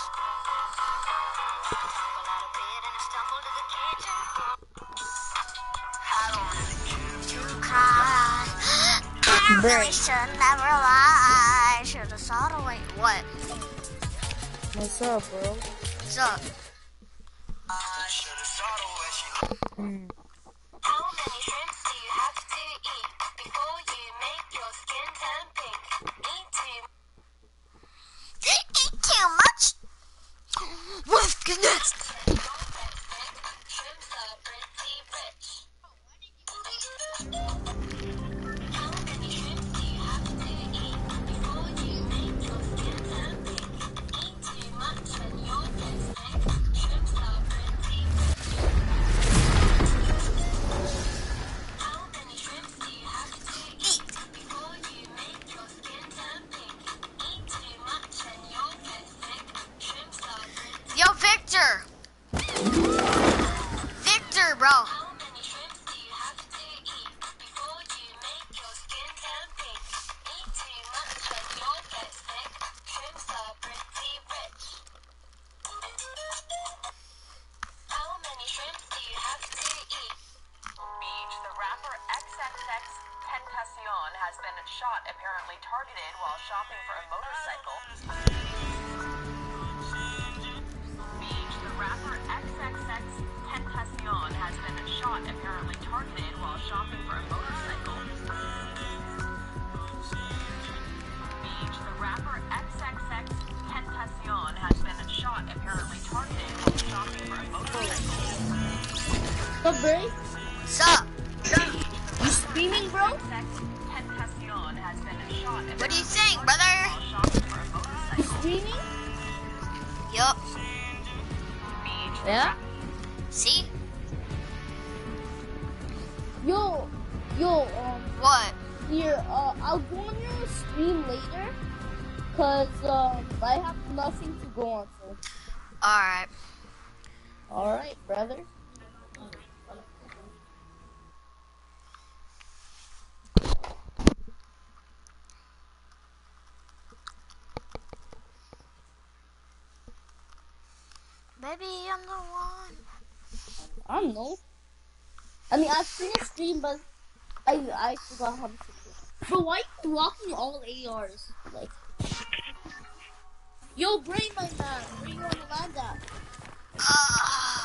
To cry. I really should never lie. Should have saw the way. What? What's up, bro? What's up? Mm. How many shrimps do you have to eat before you make your skin turn pink? Eat too Eat too much? With goodness. Shrimps are pretty rich. How many shrimps do you have to eat before you make your skin turn pink? Eat too much and you'll get sick. Shrimps are pretty rich. How many shrimps do you have to eat before you make your skin turn pink? Eat too much and you'll get sick. Shrimps are pretty. Yo, Victor. Victor, bro. How many shrimps do you have to eat before you make your skin turn pink? Eat too much and you'll get sick. Shrimps are pretty rich. How many shrimps do you have to eat? Beach, the rapper X X X Tentacion has been shot, apparently targeted while shopping for a motorcycle. Beach, the rapper X X X Tentacion has been shot, apparently targeted while shopping for a motorcycle. Beach, the rapper X X X Tentacion has been shot, apparently targeted while shopping for a motorcycle. What, Bray? What's up? You screaming, bro? Tentacion has been shot. What do you think, brother? While shopping for a You motorcycle. screaming? Yup. Beach, Yeah? See? Yo, yo, um, What? here, uh, I'll go on your stream later. Cause, um, I have nothing to go on to. Alright. Alright, brother. Baby, I'm the one. I don't know. I mean, I've seen a stream, but I I forgot how to do it. But why are you blocking all A Rs? Like, yo, Bray, my man, where you wanna land at? Uh,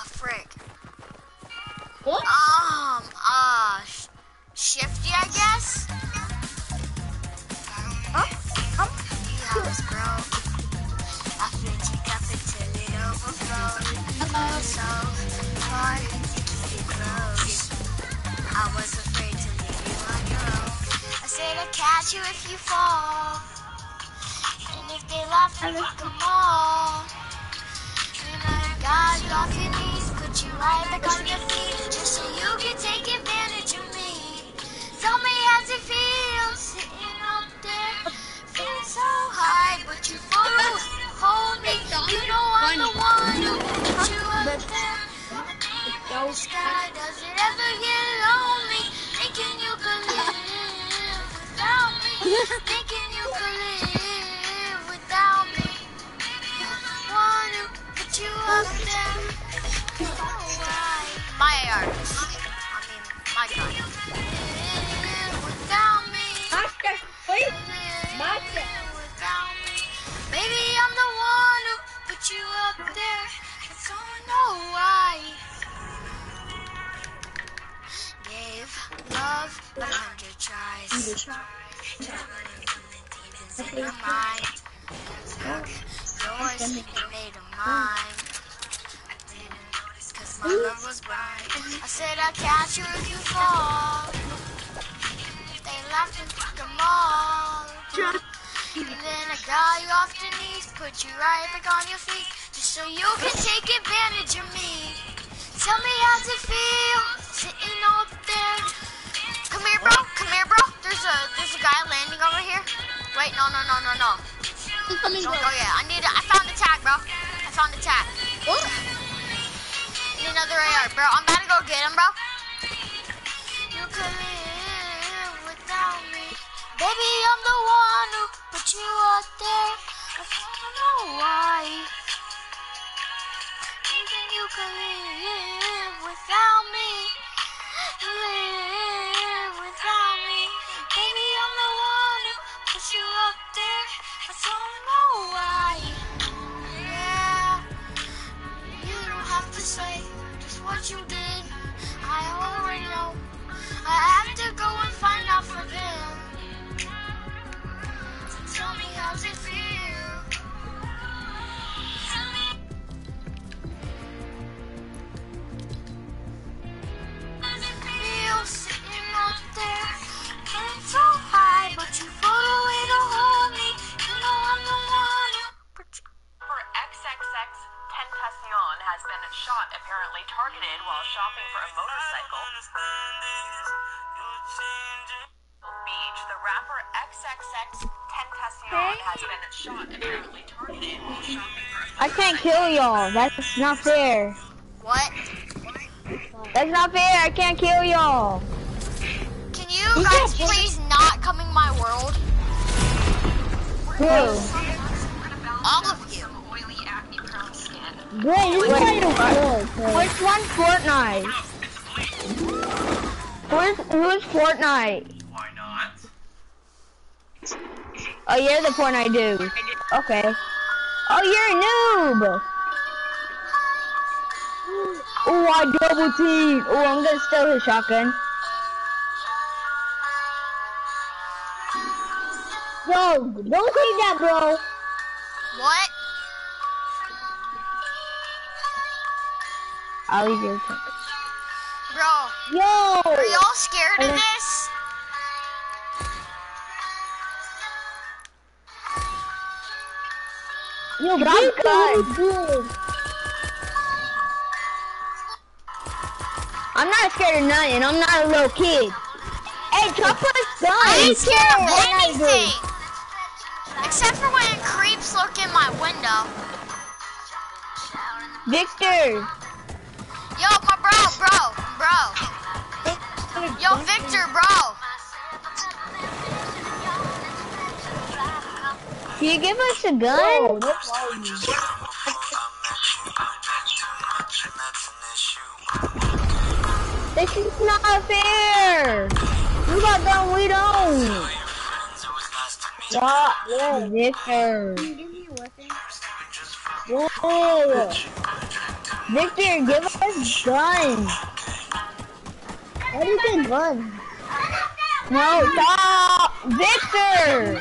catch you if you fall. And if they laugh, then fuck them all. And I got you off your knees, put you right back on your feet, just so you can take advantage of me. Tell me how's it feel, sitting up there, feeling so high, but you follow, hold me. You know I'm the one who put you up there. The sky, does it ever get lonely? Thinking you could live without me. Thinking you could live without me. Want to put you up there. Alright. My A R. I mean, my gun. Live without me. Master, please. Live Master. without me. Baby, I'm the one who put you up there. I don't know why. Gave love a hundred tries. Demons in your mind. Took yours and made a mine. Cause my love was blind. I said I'd catch you if you fall. They laughed and took them all. And then I got you off your knees, put you right back on your feet, just so you can take advantage of me. Tell me how's it feel, sitting up there. Come here, bro. Come here, bro. There's a there's a guy landing over here. Wait, no, no, no, no, no. Don't go yet. I need. A, I found a tag, bro. I found a tag. What? Need another A R, bro. I'm about to go get him, bro. You could live without me, baby. I'm the one who put you up there. I don't know why. Thinking you could live without me. Live without me. Baby, I'm the one who put you up there. I don't know why. Yeah. You don't have to say just what you did. I already know. I have to go and find out for them. So tell me how's it feel. Tell me. Feel sitting up there, getting so high, but you fought away to hold me. You know I'm the one who put you. For X X X Tentacion has been shot, apparently targeted while shopping for a motorcycle. Beach, the rapper X X X Tentacion has been shot, apparently targeted while shopping for a motorcycle. I can't kill y'all. That's not fair. What? That's not fair. I can't kill y'all. Can you guys please not come in my world? Who? All of you. Oily, acne-prone skin. Wait, this is kind of good. Which one's Fortnite? Who's, who's Fortnite? Why not? Oh, you're the Fortnite dude. Okay. Oh, you're a noob. Oh, I double team. Oh, I'm gonna steal his shotgun. Yo, don't take that, bro. What? I'll leave your tent. Bro, Yo! are y'all scared of this? Yo, drop gun. I'm not scared of nothing. I'm not a little kid. Hey, drop us gun. I ain't scared of What I do? anything. Except for when creeps look in my window. Victor. Yo, my bro, bro, bro. Yo, Victor, bro. Can you give us a gun? This is not fair. You got gun, we don't. Stop, yeah, Victor. Whoa. Victor, give us gun. What is a gun? No, stop, Victor.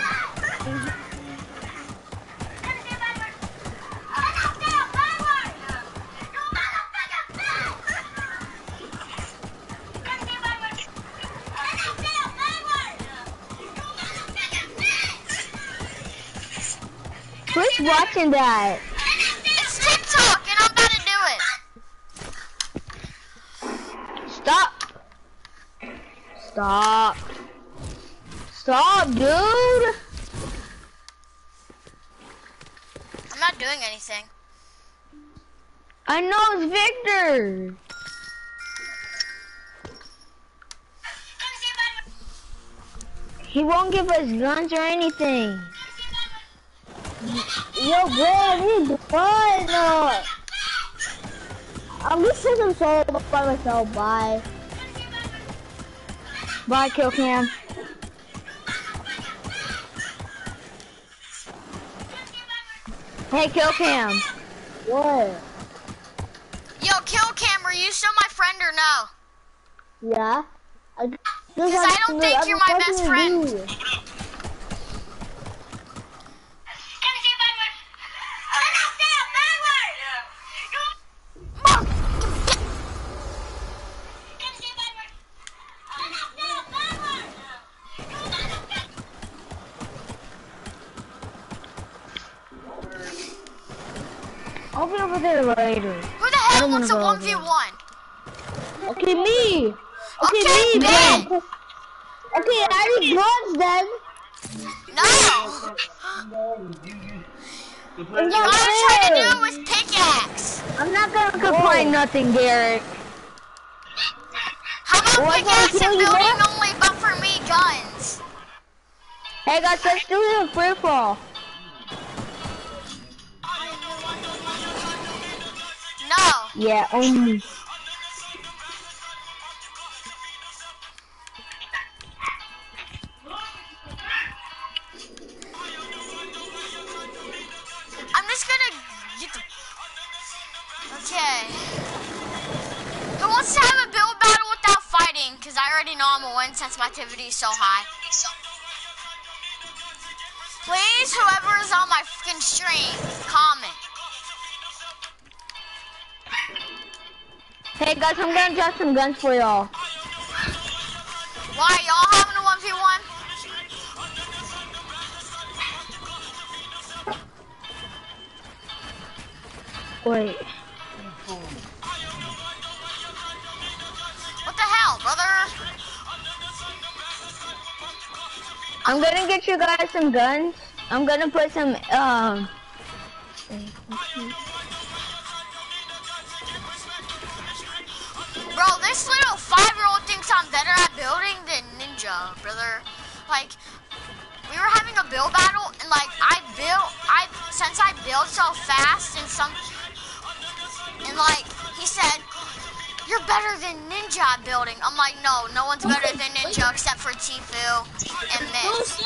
watching that? It's TikTok, and I'm about to do it. Stop. Stop. Stop, dude. I'm not doing anything. I know it's Victor. He won't give us guns or anything. Yo, bro, I need fun. Uh, I'm just sitting solo by myself. Bye. Bye, Kill Cam. Hey, Kill Cam. What? Yo, Kill Cam, are you still my friend or no? Yeah. Because I don't think you're my best friend. I'll be over there later. Who the hell wants a one v one? Okay, me. Okay, Okay, me, Ben. Ben. Okay, I need guns then. No! It's You not gotta try to fair. do it with pickaxe. I'm not gonna complain nothing, Garrett. How about Well, I pickaxe gotta and kill you, building bro. only, but for me, guns? Hey guys, let's do the free fall. No. Yeah, only. I'm just gonna get the... Okay. Who wants to have a build battle without fighting? Because I already know I'm gonna win since my activity is so high. Please, whoever is on my freaking stream, comment. Hey guys, I'm gonna drop some guns for y'all. Why, y'all having a one v one? Wait. What the hell, brother? I'm gonna get you guys some guns. I'm gonna put some, um... Bro, this little five-year-old thinks I'm better at building than Ninja, brother. Like, we were having a build battle, and like, I built, I, since I build so fast and some, and like, he said, you're better than Ninja at building. I'm like, no, no one's better than Ninja except for Tfue and Myth.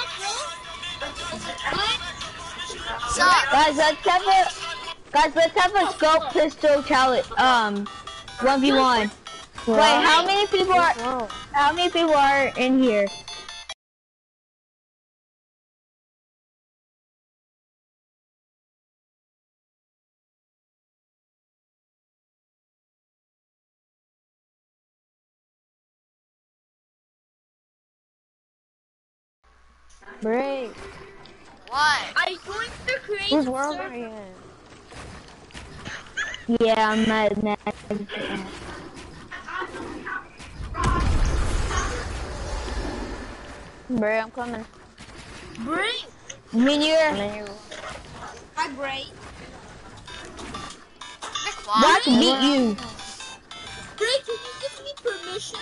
So, Guys, let's have a... Guys, let's have a scope pistol challenge, um, one v one. Wait, how many people are, how many people are in here? Break. what? I joined the creative Whose world are you in? Yeah, I'm mad, mad. Bray, I'm coming. Bray. Me neither. Hi, Bray. Be Watch quiet. beat you. Bray, can you give me permission?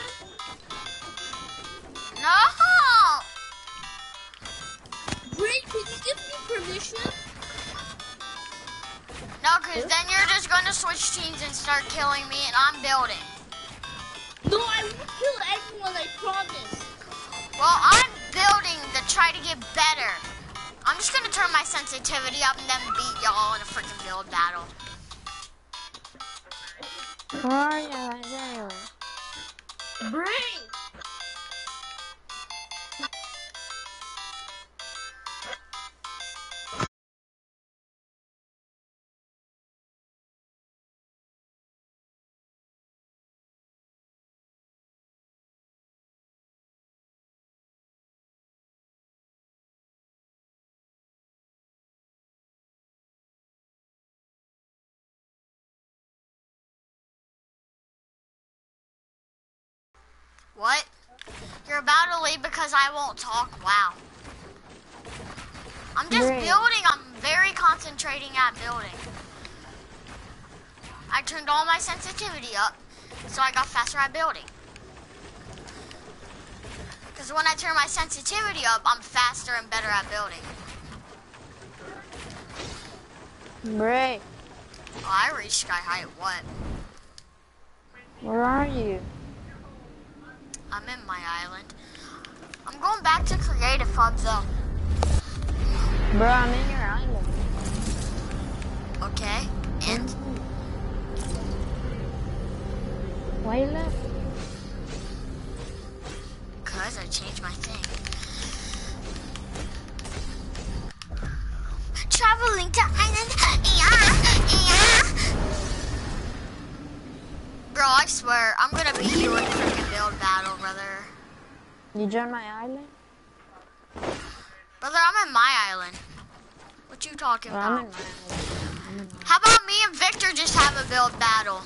No! Bray, can you give me permission? No, because then you're just going to switch teams and start killing me, and I'm building. No, I won't kill everyone, I promise. Well, I'm building to try to get better. I'm just gonna turn my sensitivity up and then beat y'all in a freaking build battle. Bray. What? You're about to leave because I won't talk? Wow. I'm just Great. building. I'm very concentrating at building. I turned all my sensitivity up, so I got faster at building. Because when I turn my sensitivity up, I'm faster and better at building. Great. Oh, I reached sky high. What? Where are you? I'm in my island. I'm going back to creative hub though. Bro, I'm in your island. Okay. And Why you left? cause I changed my thing. Traveling to island. Yeah, yeah. Bro, I swear, I'm gonna beat you in a freaking build battle, brother. You join my island? Brother, I'm in my island. What you talking Bro, about? I'm in my island. I'm in my How about me and Victor just have a build battle?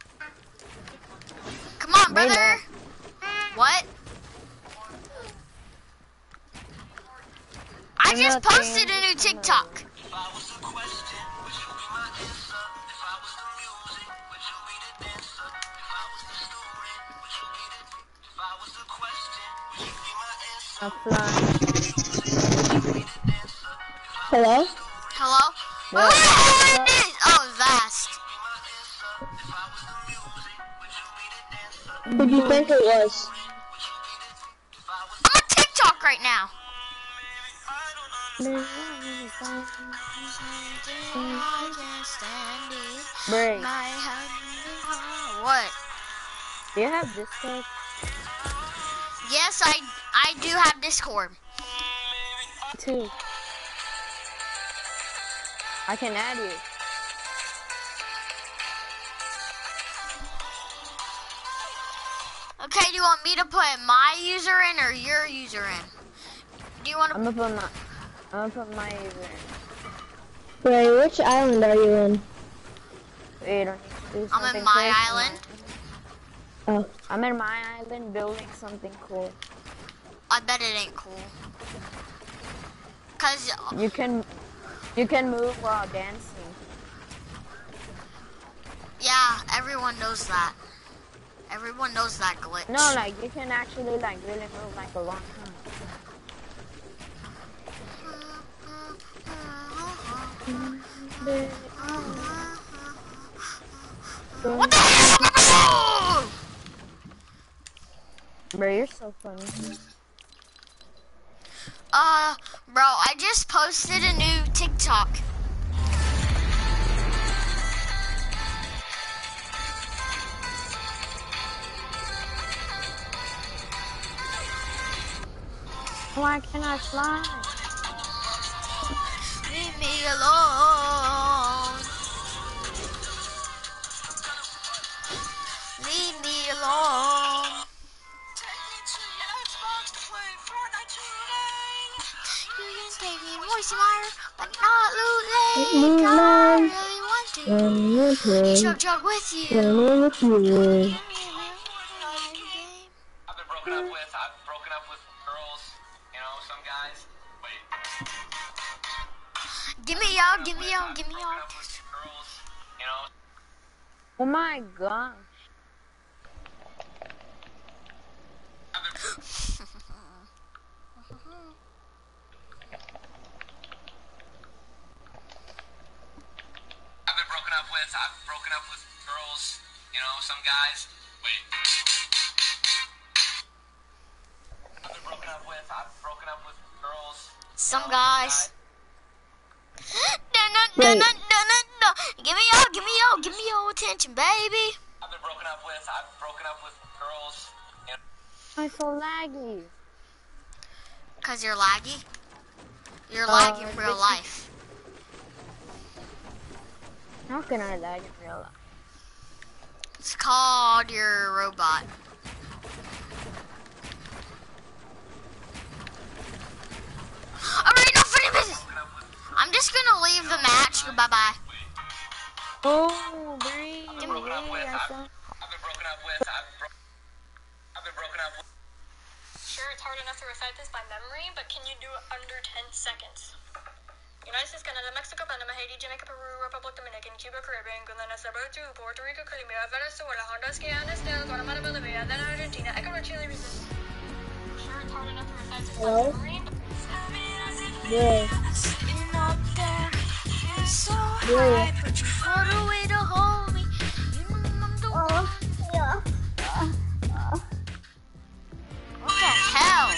Come on, They brother. left. What? I I'm just not posted saying- a new TikTok. If I was the question, would you be my answer? If I was the music, would you be the dancer? If I was the student, would you be the... If I was the question, would you be my answer? I'm flying. Hello? Hello? Yeah. Wait, wait, wait, wait. Oh, Vast. Who do you think it was? I'm on TikTok right now. Break. What? Do you have Discord? Yes, I I do have Discord. Two. I can add you. Okay, do you want me to put my user in or your user in? Do you want to? I'm gonna put my I'm gonna put my user in. Ray, which island are you in? Wait, I don't need to do I'm something in my crazy. island. Oh, I'm in my island building something cool. I bet it ain't cool. Cause You can you can move while dancing. yeah, everyone knows that. Everyone knows that glitch. No, like you can actually like really move like a long time. What the hell? Bro, you're so funny. Uh, bro, I just posted a new TikTok. Why can't I fly? Leave me alone. Leave me alone. You can take me moist wire, but not Loot Lake. I really want to. um, okay. Chug chug with you. Going with you. I've been broken up with, I've broken up with girls, you know, some guys. Wait. Give me y'all, give me y'all, give me Broken y'all. up with girls, you know. Oh my gosh. I've been, I've been broken up with, I've broken up with girls, you know, some guys. Wait. I've been broken up with, I've broken up with girls. Some guys. Dun, dun, dun, dun, dun, dun, dun. Give me y'all, give me y'all, give me your attention, baby. I've been broken up with, I've broken up with girls, you know. I'm so laggy. Cause you're laggy. You're Uh, laggy in real bitch. life. How can I lag in real life? It's called your robot. Alright, no funny business. I'm just gonna leave the match. Bye bye. Oh, Bree. I've been broken up with, I I've, saw- I've been broken up with, I've, bro- I've been broken Sure, it's hard enough to recite this by memory, but can you do it under ten seconds? United States, Canada, Mexico, Panama, Haiti, Jamaica, Peru, Republic Dominican, Cuba, Caribbean, Guyana, Salvador, Puerto Rico, Colombia, Venezuela, Honduras, Guyana, Spain, Guatemala, Bolivia, then Argentina, Ecuador, Chile, Brazil. Sure, it's hard enough to recite this by Hello? memory, but... Yeah. Sitting up there, feeling so Yeah. high, but you far away to hold me. You know I'm the one. Yeah. What the hell?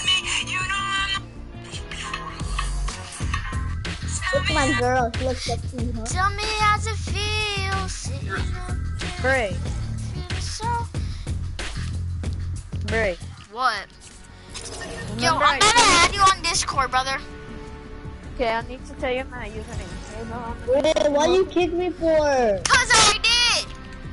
Look at my girl. She looks sexy, huh? Tell me how's it feel sitting up there, Bray, feeling so. Bray. What? Yo, Remember I'm I gonna told add you on Discord, brother. Okay, I need to tell you my username. Okay, no, Wait, what you kick me for? Cause I did.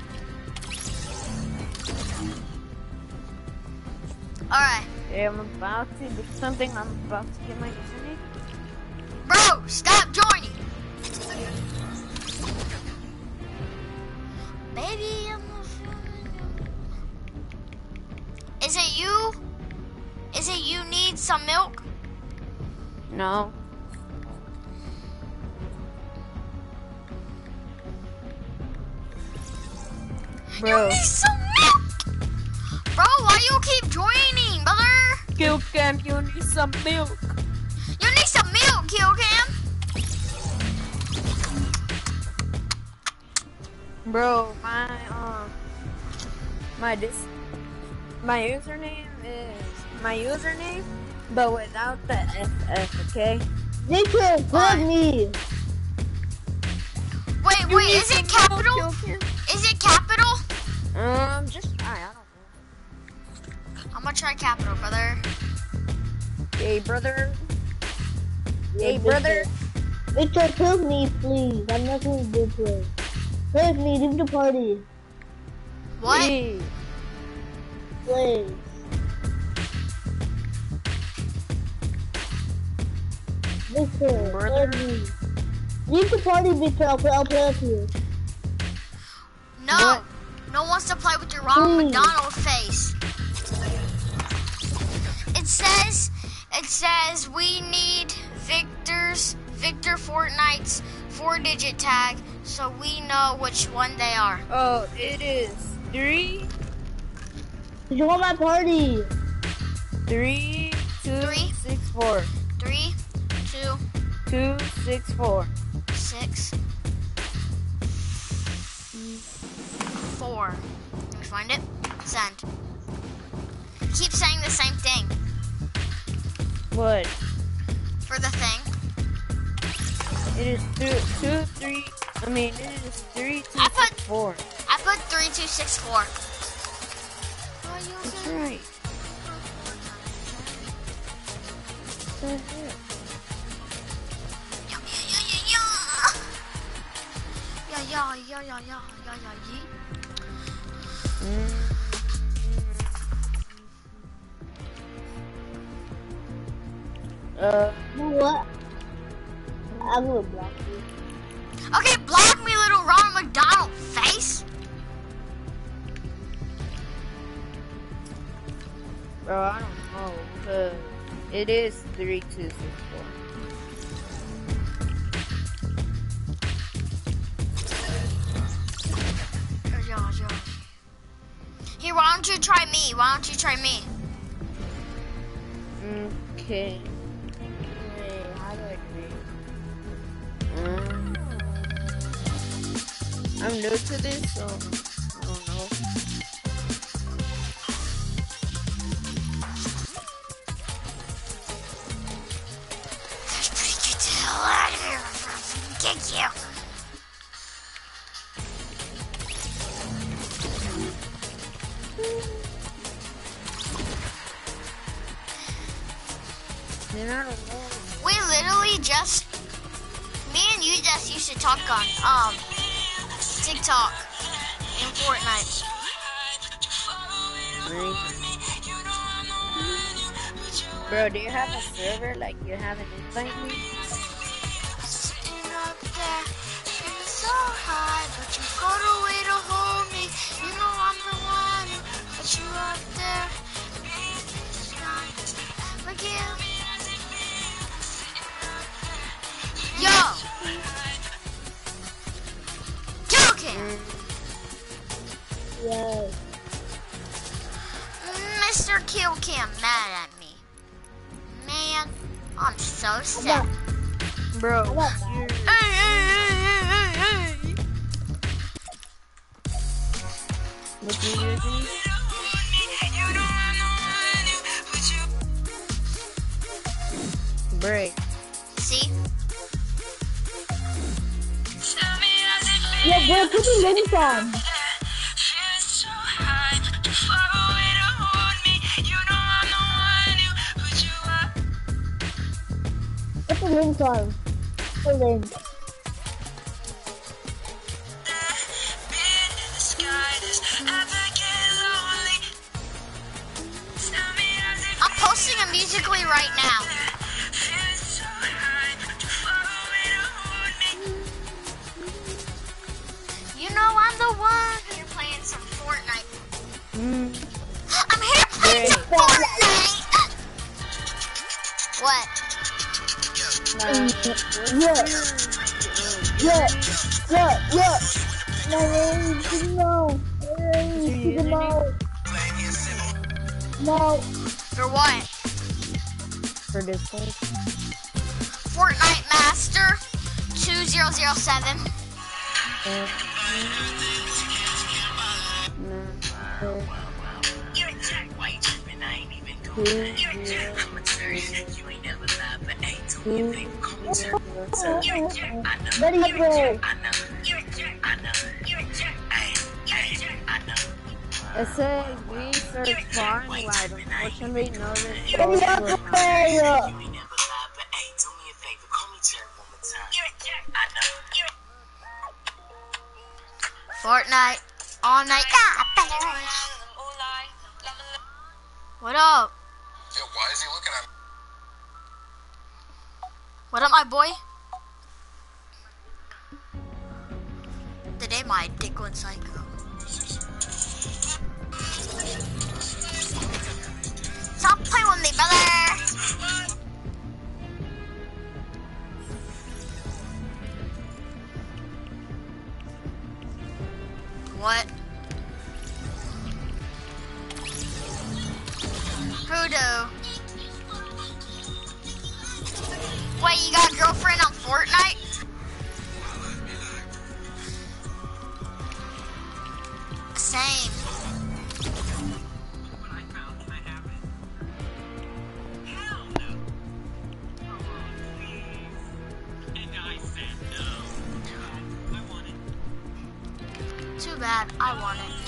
All right, okay, I'm about to do something. I'm about to get my username. bro, stop joining. Baby, I'm not feeling you. Is it you? Is it you need some milk? No. You Bro. need some milk. Bro, why you keep joining, brother? Kill cam, you need some milk. You need some milk, Kill Cam. Bro, my um, my this, my username is my username, but without the F F. Okay. Victor, Why? hug me. Wait, wait, is it capital? Kill cam. Is it capital? Um, just try. I don't know. I'm gonna try capital, brother. Hey, brother. Yeah, Hey, brother. Victor, hug me, please. I'm not going to do it. Hug me, leave the party. What? Hey. Please. Victor, Brother. hug me. Leave the party, Victor. I'll play, I'll play with you. No. What? No one wants to play with your Ronald Please. McDonald face. It says, it says we need Victor's, Victor Fortnite's four-digit tag so we know which one they are. Oh, it is three, Did you want my party? three, two, Three. six, four, Three, two, two, six, four. six, four. Let me find it. Send. Keep saying the same thing What? for the thing. It is two, two, three. I mean, it is three, two, I put- six, four. I put three, two, six, four. That's right. What the heck? Yeah, yeah, yeah, yeah, yeah, yeah, yeah, yeah. Mm. Uh, You know what? I'm gonna block you. Okay, block me, little Ronald McDonald face. bro, I don't know. Cause it is three, two, six, four. Yeah, yeah. Here, why don't you try me? Why don't you try me? Okay. Wait, how do I do it? Um, I'm new to this, so I don't know. There's pretty good to hell out of here before I fucking kick you. Then I don't know. We literally just, me and you just used to talk on um TikTok in Fortnite. Bro, do you have a server like you have an invite me? Sitting up there, feeling so high, but you got a way to hold me. You know I'm the one, but you up there. man. Yes. Mister Kill Cam mad at me. Man, I'm so I'm sad. not, Bro, I'm not you're, Hey, hey, hey, hey, hey, hey. what you using? Break. See? yeah, bro, put the links on. Put the links on. The links. I'm posting a musically right now. You know I'm the one here playing some Fortnite. Mm. I'm here playing some Fortnite. What? Yeah. Yeah. Yeah. Yeah. My name is Mo. My name is Mo. Mo. For what? For this place. Fortnite Master two zero zero seven. Uh, no. Uh, You're a jack, why you tripping? I ain't even two, doing that. zero, I'm a turd. You ain't never lied, but ain't told me two, a favor. Call me turd. You're a jack. I know. Ready to You're a play. jack. I know. You're a jack. I know. You're a jack. Hey, hey, I know. it says research Farmlight. Unfortunately, no response Ready was to found. play. You ain't never lied, but hey, do me a favor. Call me turd one more time. You're a jack. I know. You're Fortnite all night. Ah, better. What up? Yo, why is he looking at me? What up, my boy? Today my dick went psycho. Stop playing with me, brother. What? Hoodoo. Wait, you got a girlfriend on Fortnite? Same. Too bad, I want it.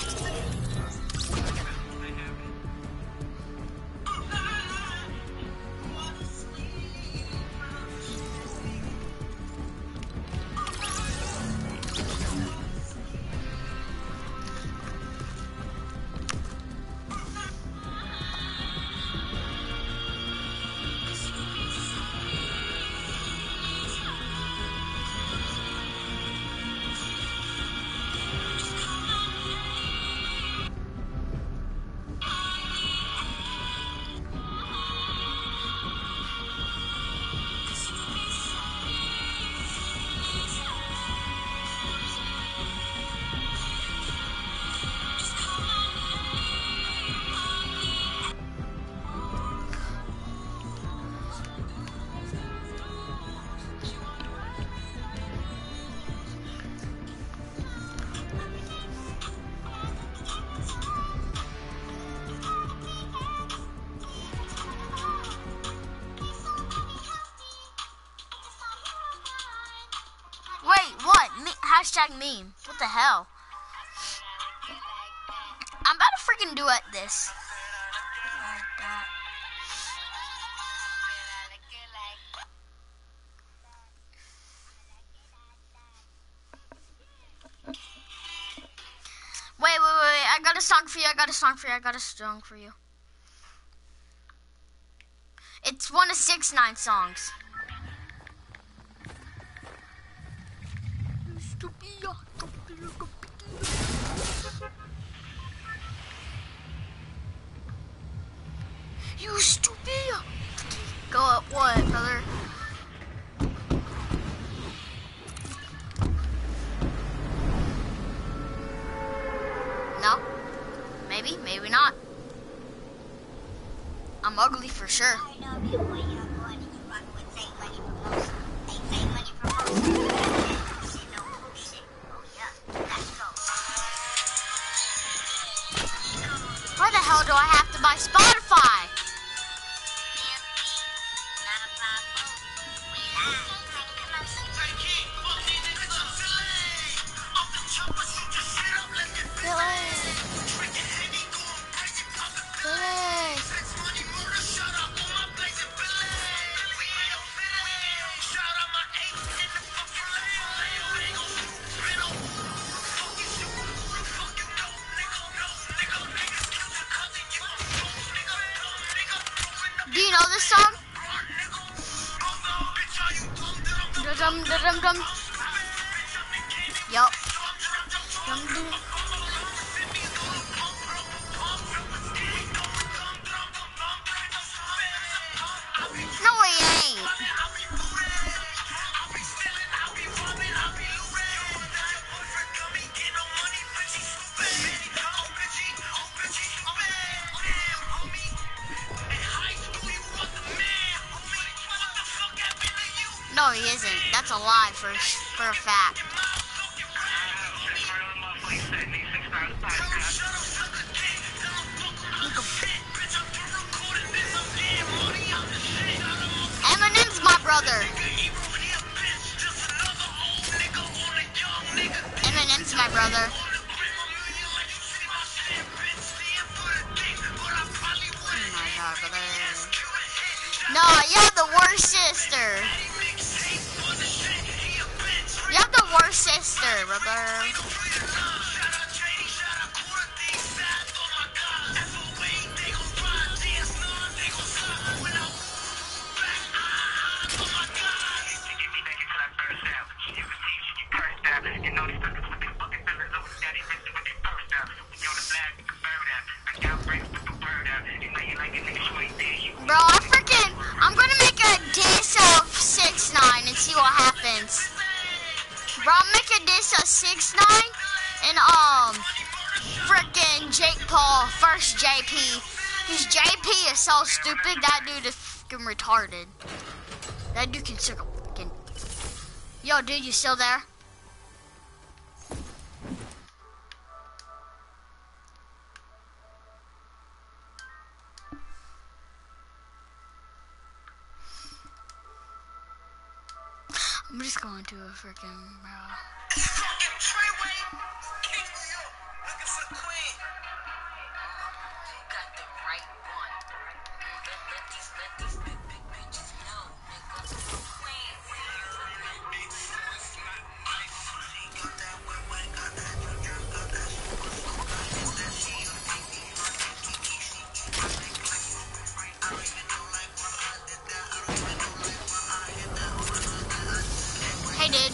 Hashtag meme. What the hell? I'm about to freaking do it this. Like that. Wait, wait, wait, wait. I got a song for you. I got a song for you. I got a song for you. It's one of six nine songs. You stupid. Go up what, brother? Maybe, maybe not. I'm ugly for sure. Why the hell do I have to buy Spotify? Do you know this song? Dum dum dum dum. Yup. Dum dum. No, he ain't. No, he isn't. That's a lie for for a fact. Eminem's my brother. Eminem's my brother. Oh my god, brother. No, you have the worst sister. You have the worst sister, brother. Bro, I freaking, I'm gonna make a diss of six nine and see what happens. Bro, I'll make a diss of six nine and um, freaking Jake Paul, first J P. Cause J P is so stupid, that dude is freaking retarded. That dude can suck a fucking. Yo, dude, you still there? I'm just going to a freaking bro. Hey, dude.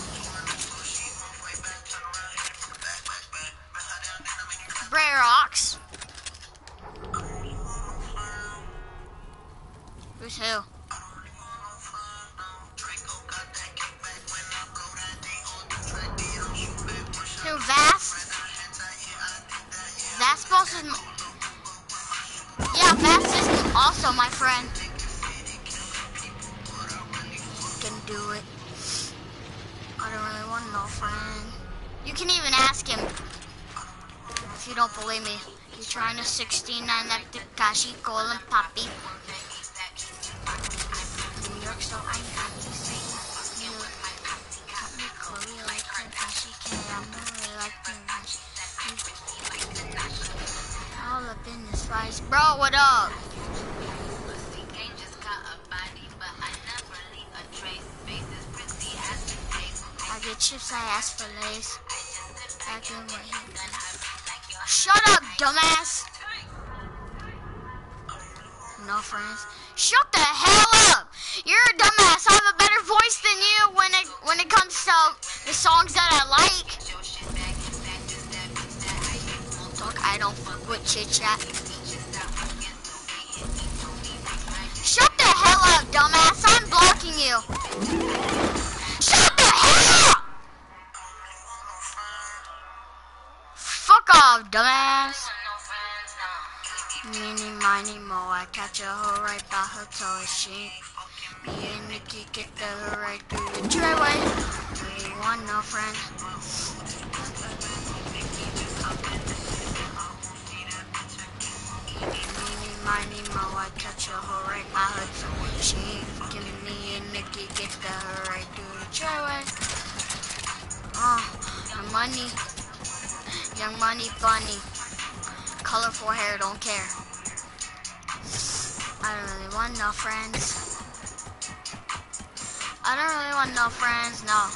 Bray Rocks. Who's who? Who, Vast? Vast Boss is... Yeah, Vast is also my friend. Can do it. I don't really want no friend. You can even ask him if you don't believe me. He's trying to sixty-nine that Takashi calling Papi. New York, so I got to say you got me Chloe like Takashi K. I'm really like Takashi. All up in this spice. Bro, what up? I get chips, I ask for lace. I do what he does. Shut up, dumbass. No friends. Shut the hell up. You're a dumbass. I have a better voice than you when it when it comes to the songs that I like. Talk, I don't fuck with chit chat. Shut the hell up, dumbass. I'm blocking you. Shut the hell up! Fuck off, dumbass. Meeny, miny, mo, I catch a hoe right by her toe. She, me and Nikki get the hoe right through the driveway. We want no friend. Meeny, miny, mo, I catch a hoe right by her toe. She, fucking me and Nikki get the hoe right through the driveway. Oh, young money, young money bunny. Colorful hair, don't care. I don't really want no friends. I don't really want no friends, no.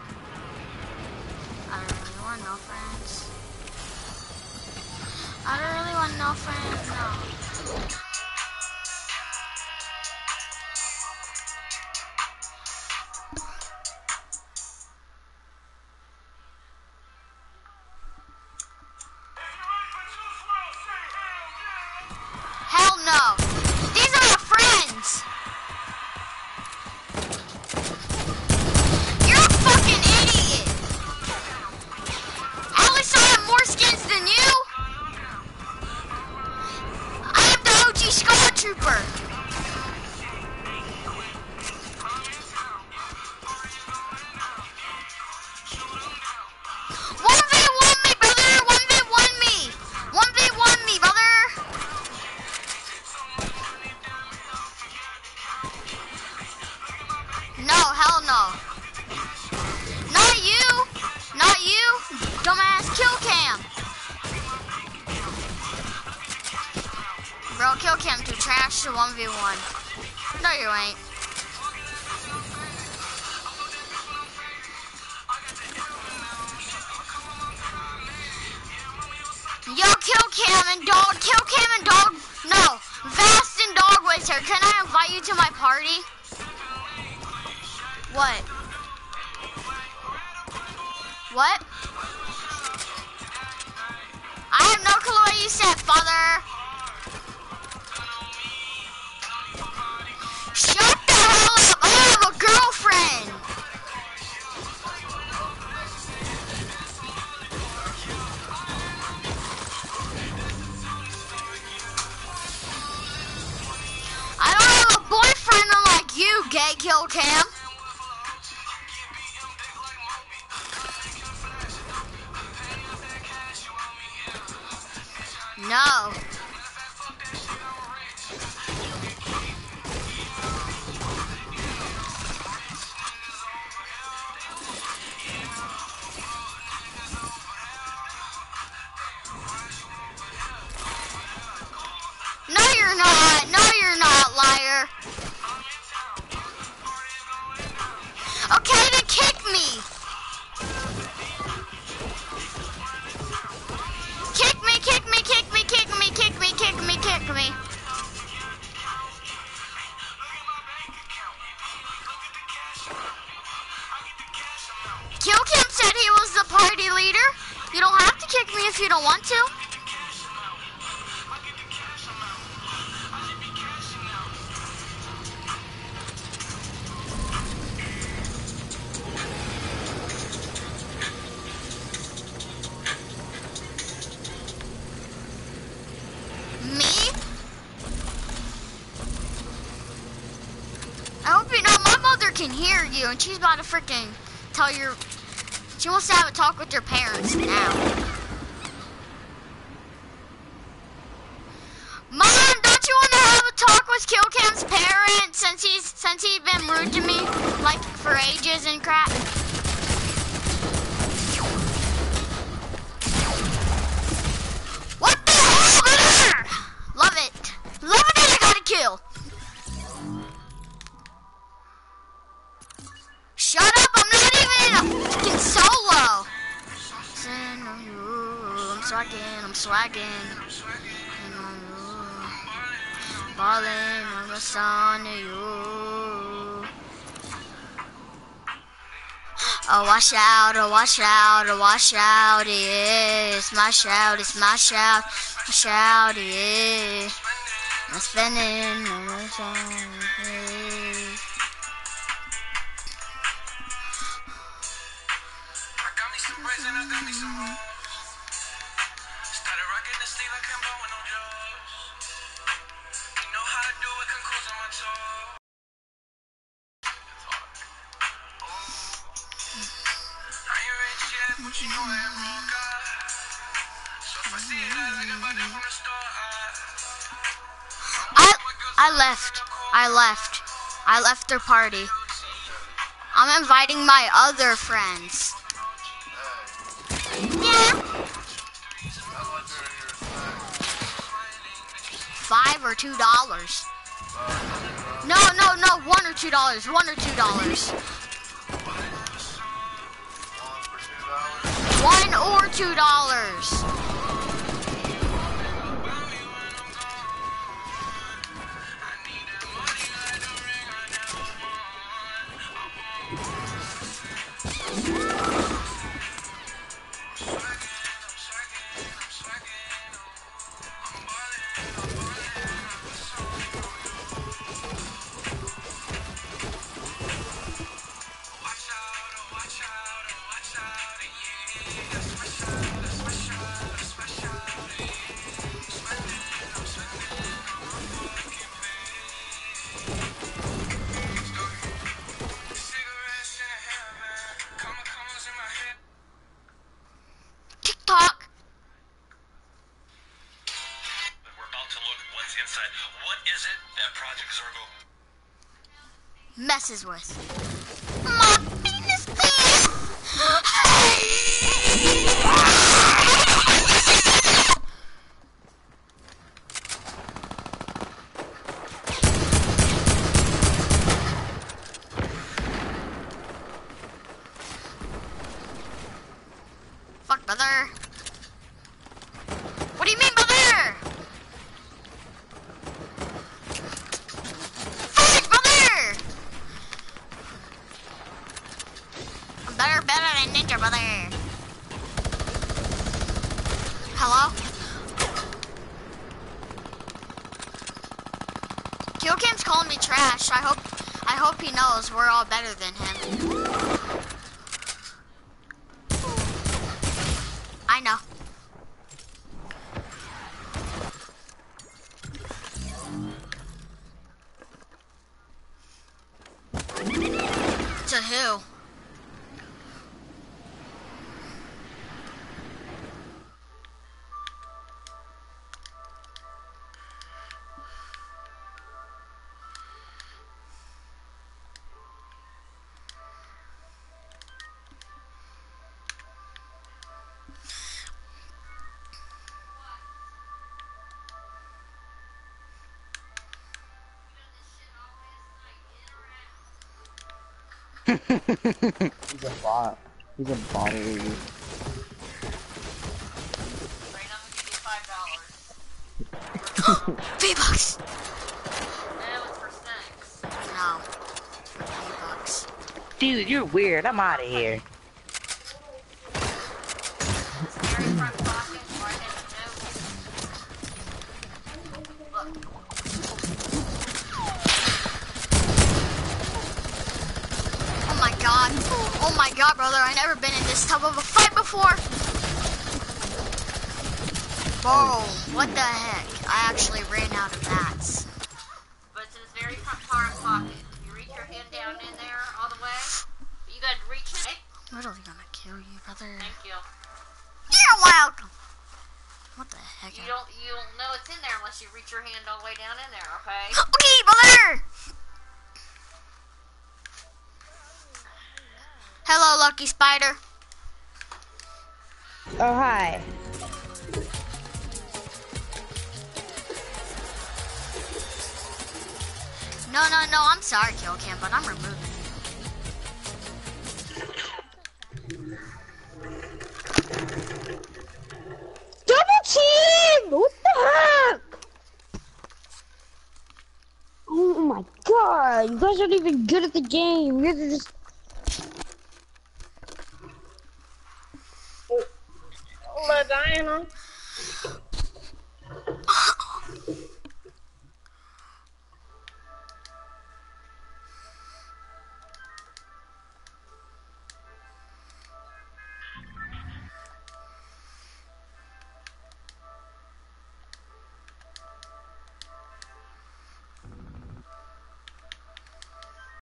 I don't really want no friends. I don't really want no friends, no. Hell no. These are my friends. You're a fucking idiot. At least I have more skins than you. I have the O G Scar Trooper. one v one me, brother. one v one me. one v one me, brother. No, hell no. Not you. Not you. Dumbass kill cam. Bro, kill cam too trash to one v one. No, you ain't. Yo, kill cam and dog. Kill cam and dog. No. Vast and dog waster. Can I invite you to my party? What? What? I have no clue what you said, father. Shut the hell up. I have a girlfriend. I don't have a boyfriend unlike you, gay kill cam. No. No, you're not. No, you're not, liar. Okay, then kick me. Kick me, kick me, kick me, kick me, kick me, kick me, kick me. Kill Cam said he was the party leader. You don't have to kick me if you don't want to. Can hear you, and she's about to freaking tell your. She wants to have a talk with your parents now. Mom, don't you want to have a talk with Kill Cam's parents since he's since he's been rude to me like for ages and crap? What the hell? Love it, love it that I got a kill. Shut up, I'm not even in a fucking solo. I'm swagging, I'm swagging. Ballin' on the sun of you. Oh, watch out, oh, watch out, oh, watch out, yeah. It's my shout, it's my shout, my shout, yeah. I'm spinning on the sun, yeah. I got me some hoes. Started rocking the sleeve like I'm blowing on drugs. I I left. I left. I left their party. I'm inviting my other friends. Yeah. Five or two dollars. No, no, no, one or two dollars. One or two dollars. One or two dollars. TikTok. We're about to look what's inside. What is it that Project Zorgo Messes with my penis thing. Fuck, brother. What do you mean, brother? Fuck, brother. I'm better, better than Ninja, brother. Hello? Killcam's calling me trash. I hope, I hope he knows we're all better than him. I know. To who? He's a bot. He's a bot. Right now, I'm gonna give you five dollars. V-Bucks! That was for snacks. No. For V-Bucks. Dude, you're weird. I'm out of here. This very front pocket, right in the nose. Look. Oh my god. Oh my god, brother. I've never been in this type of a fight before. Whoa. What the heck? I actually ran out of mats. But it's in this very front part pocket. You reach your hand down in there all the way. You gotta reach it. Literally gonna kill you, brother. Thank you. You're welcome. What the heck? You don't you don't know it's in there unless you reach your hand all the way down in there, okay? Okay, brother. Hello, Lucky Spider. Oh, hi. No, no, no. I'm sorry, Killcam, but I'm removing you. Double team! What the heck? Oh my god, you guys aren't even good at the game. You're just... Look, I ain't on.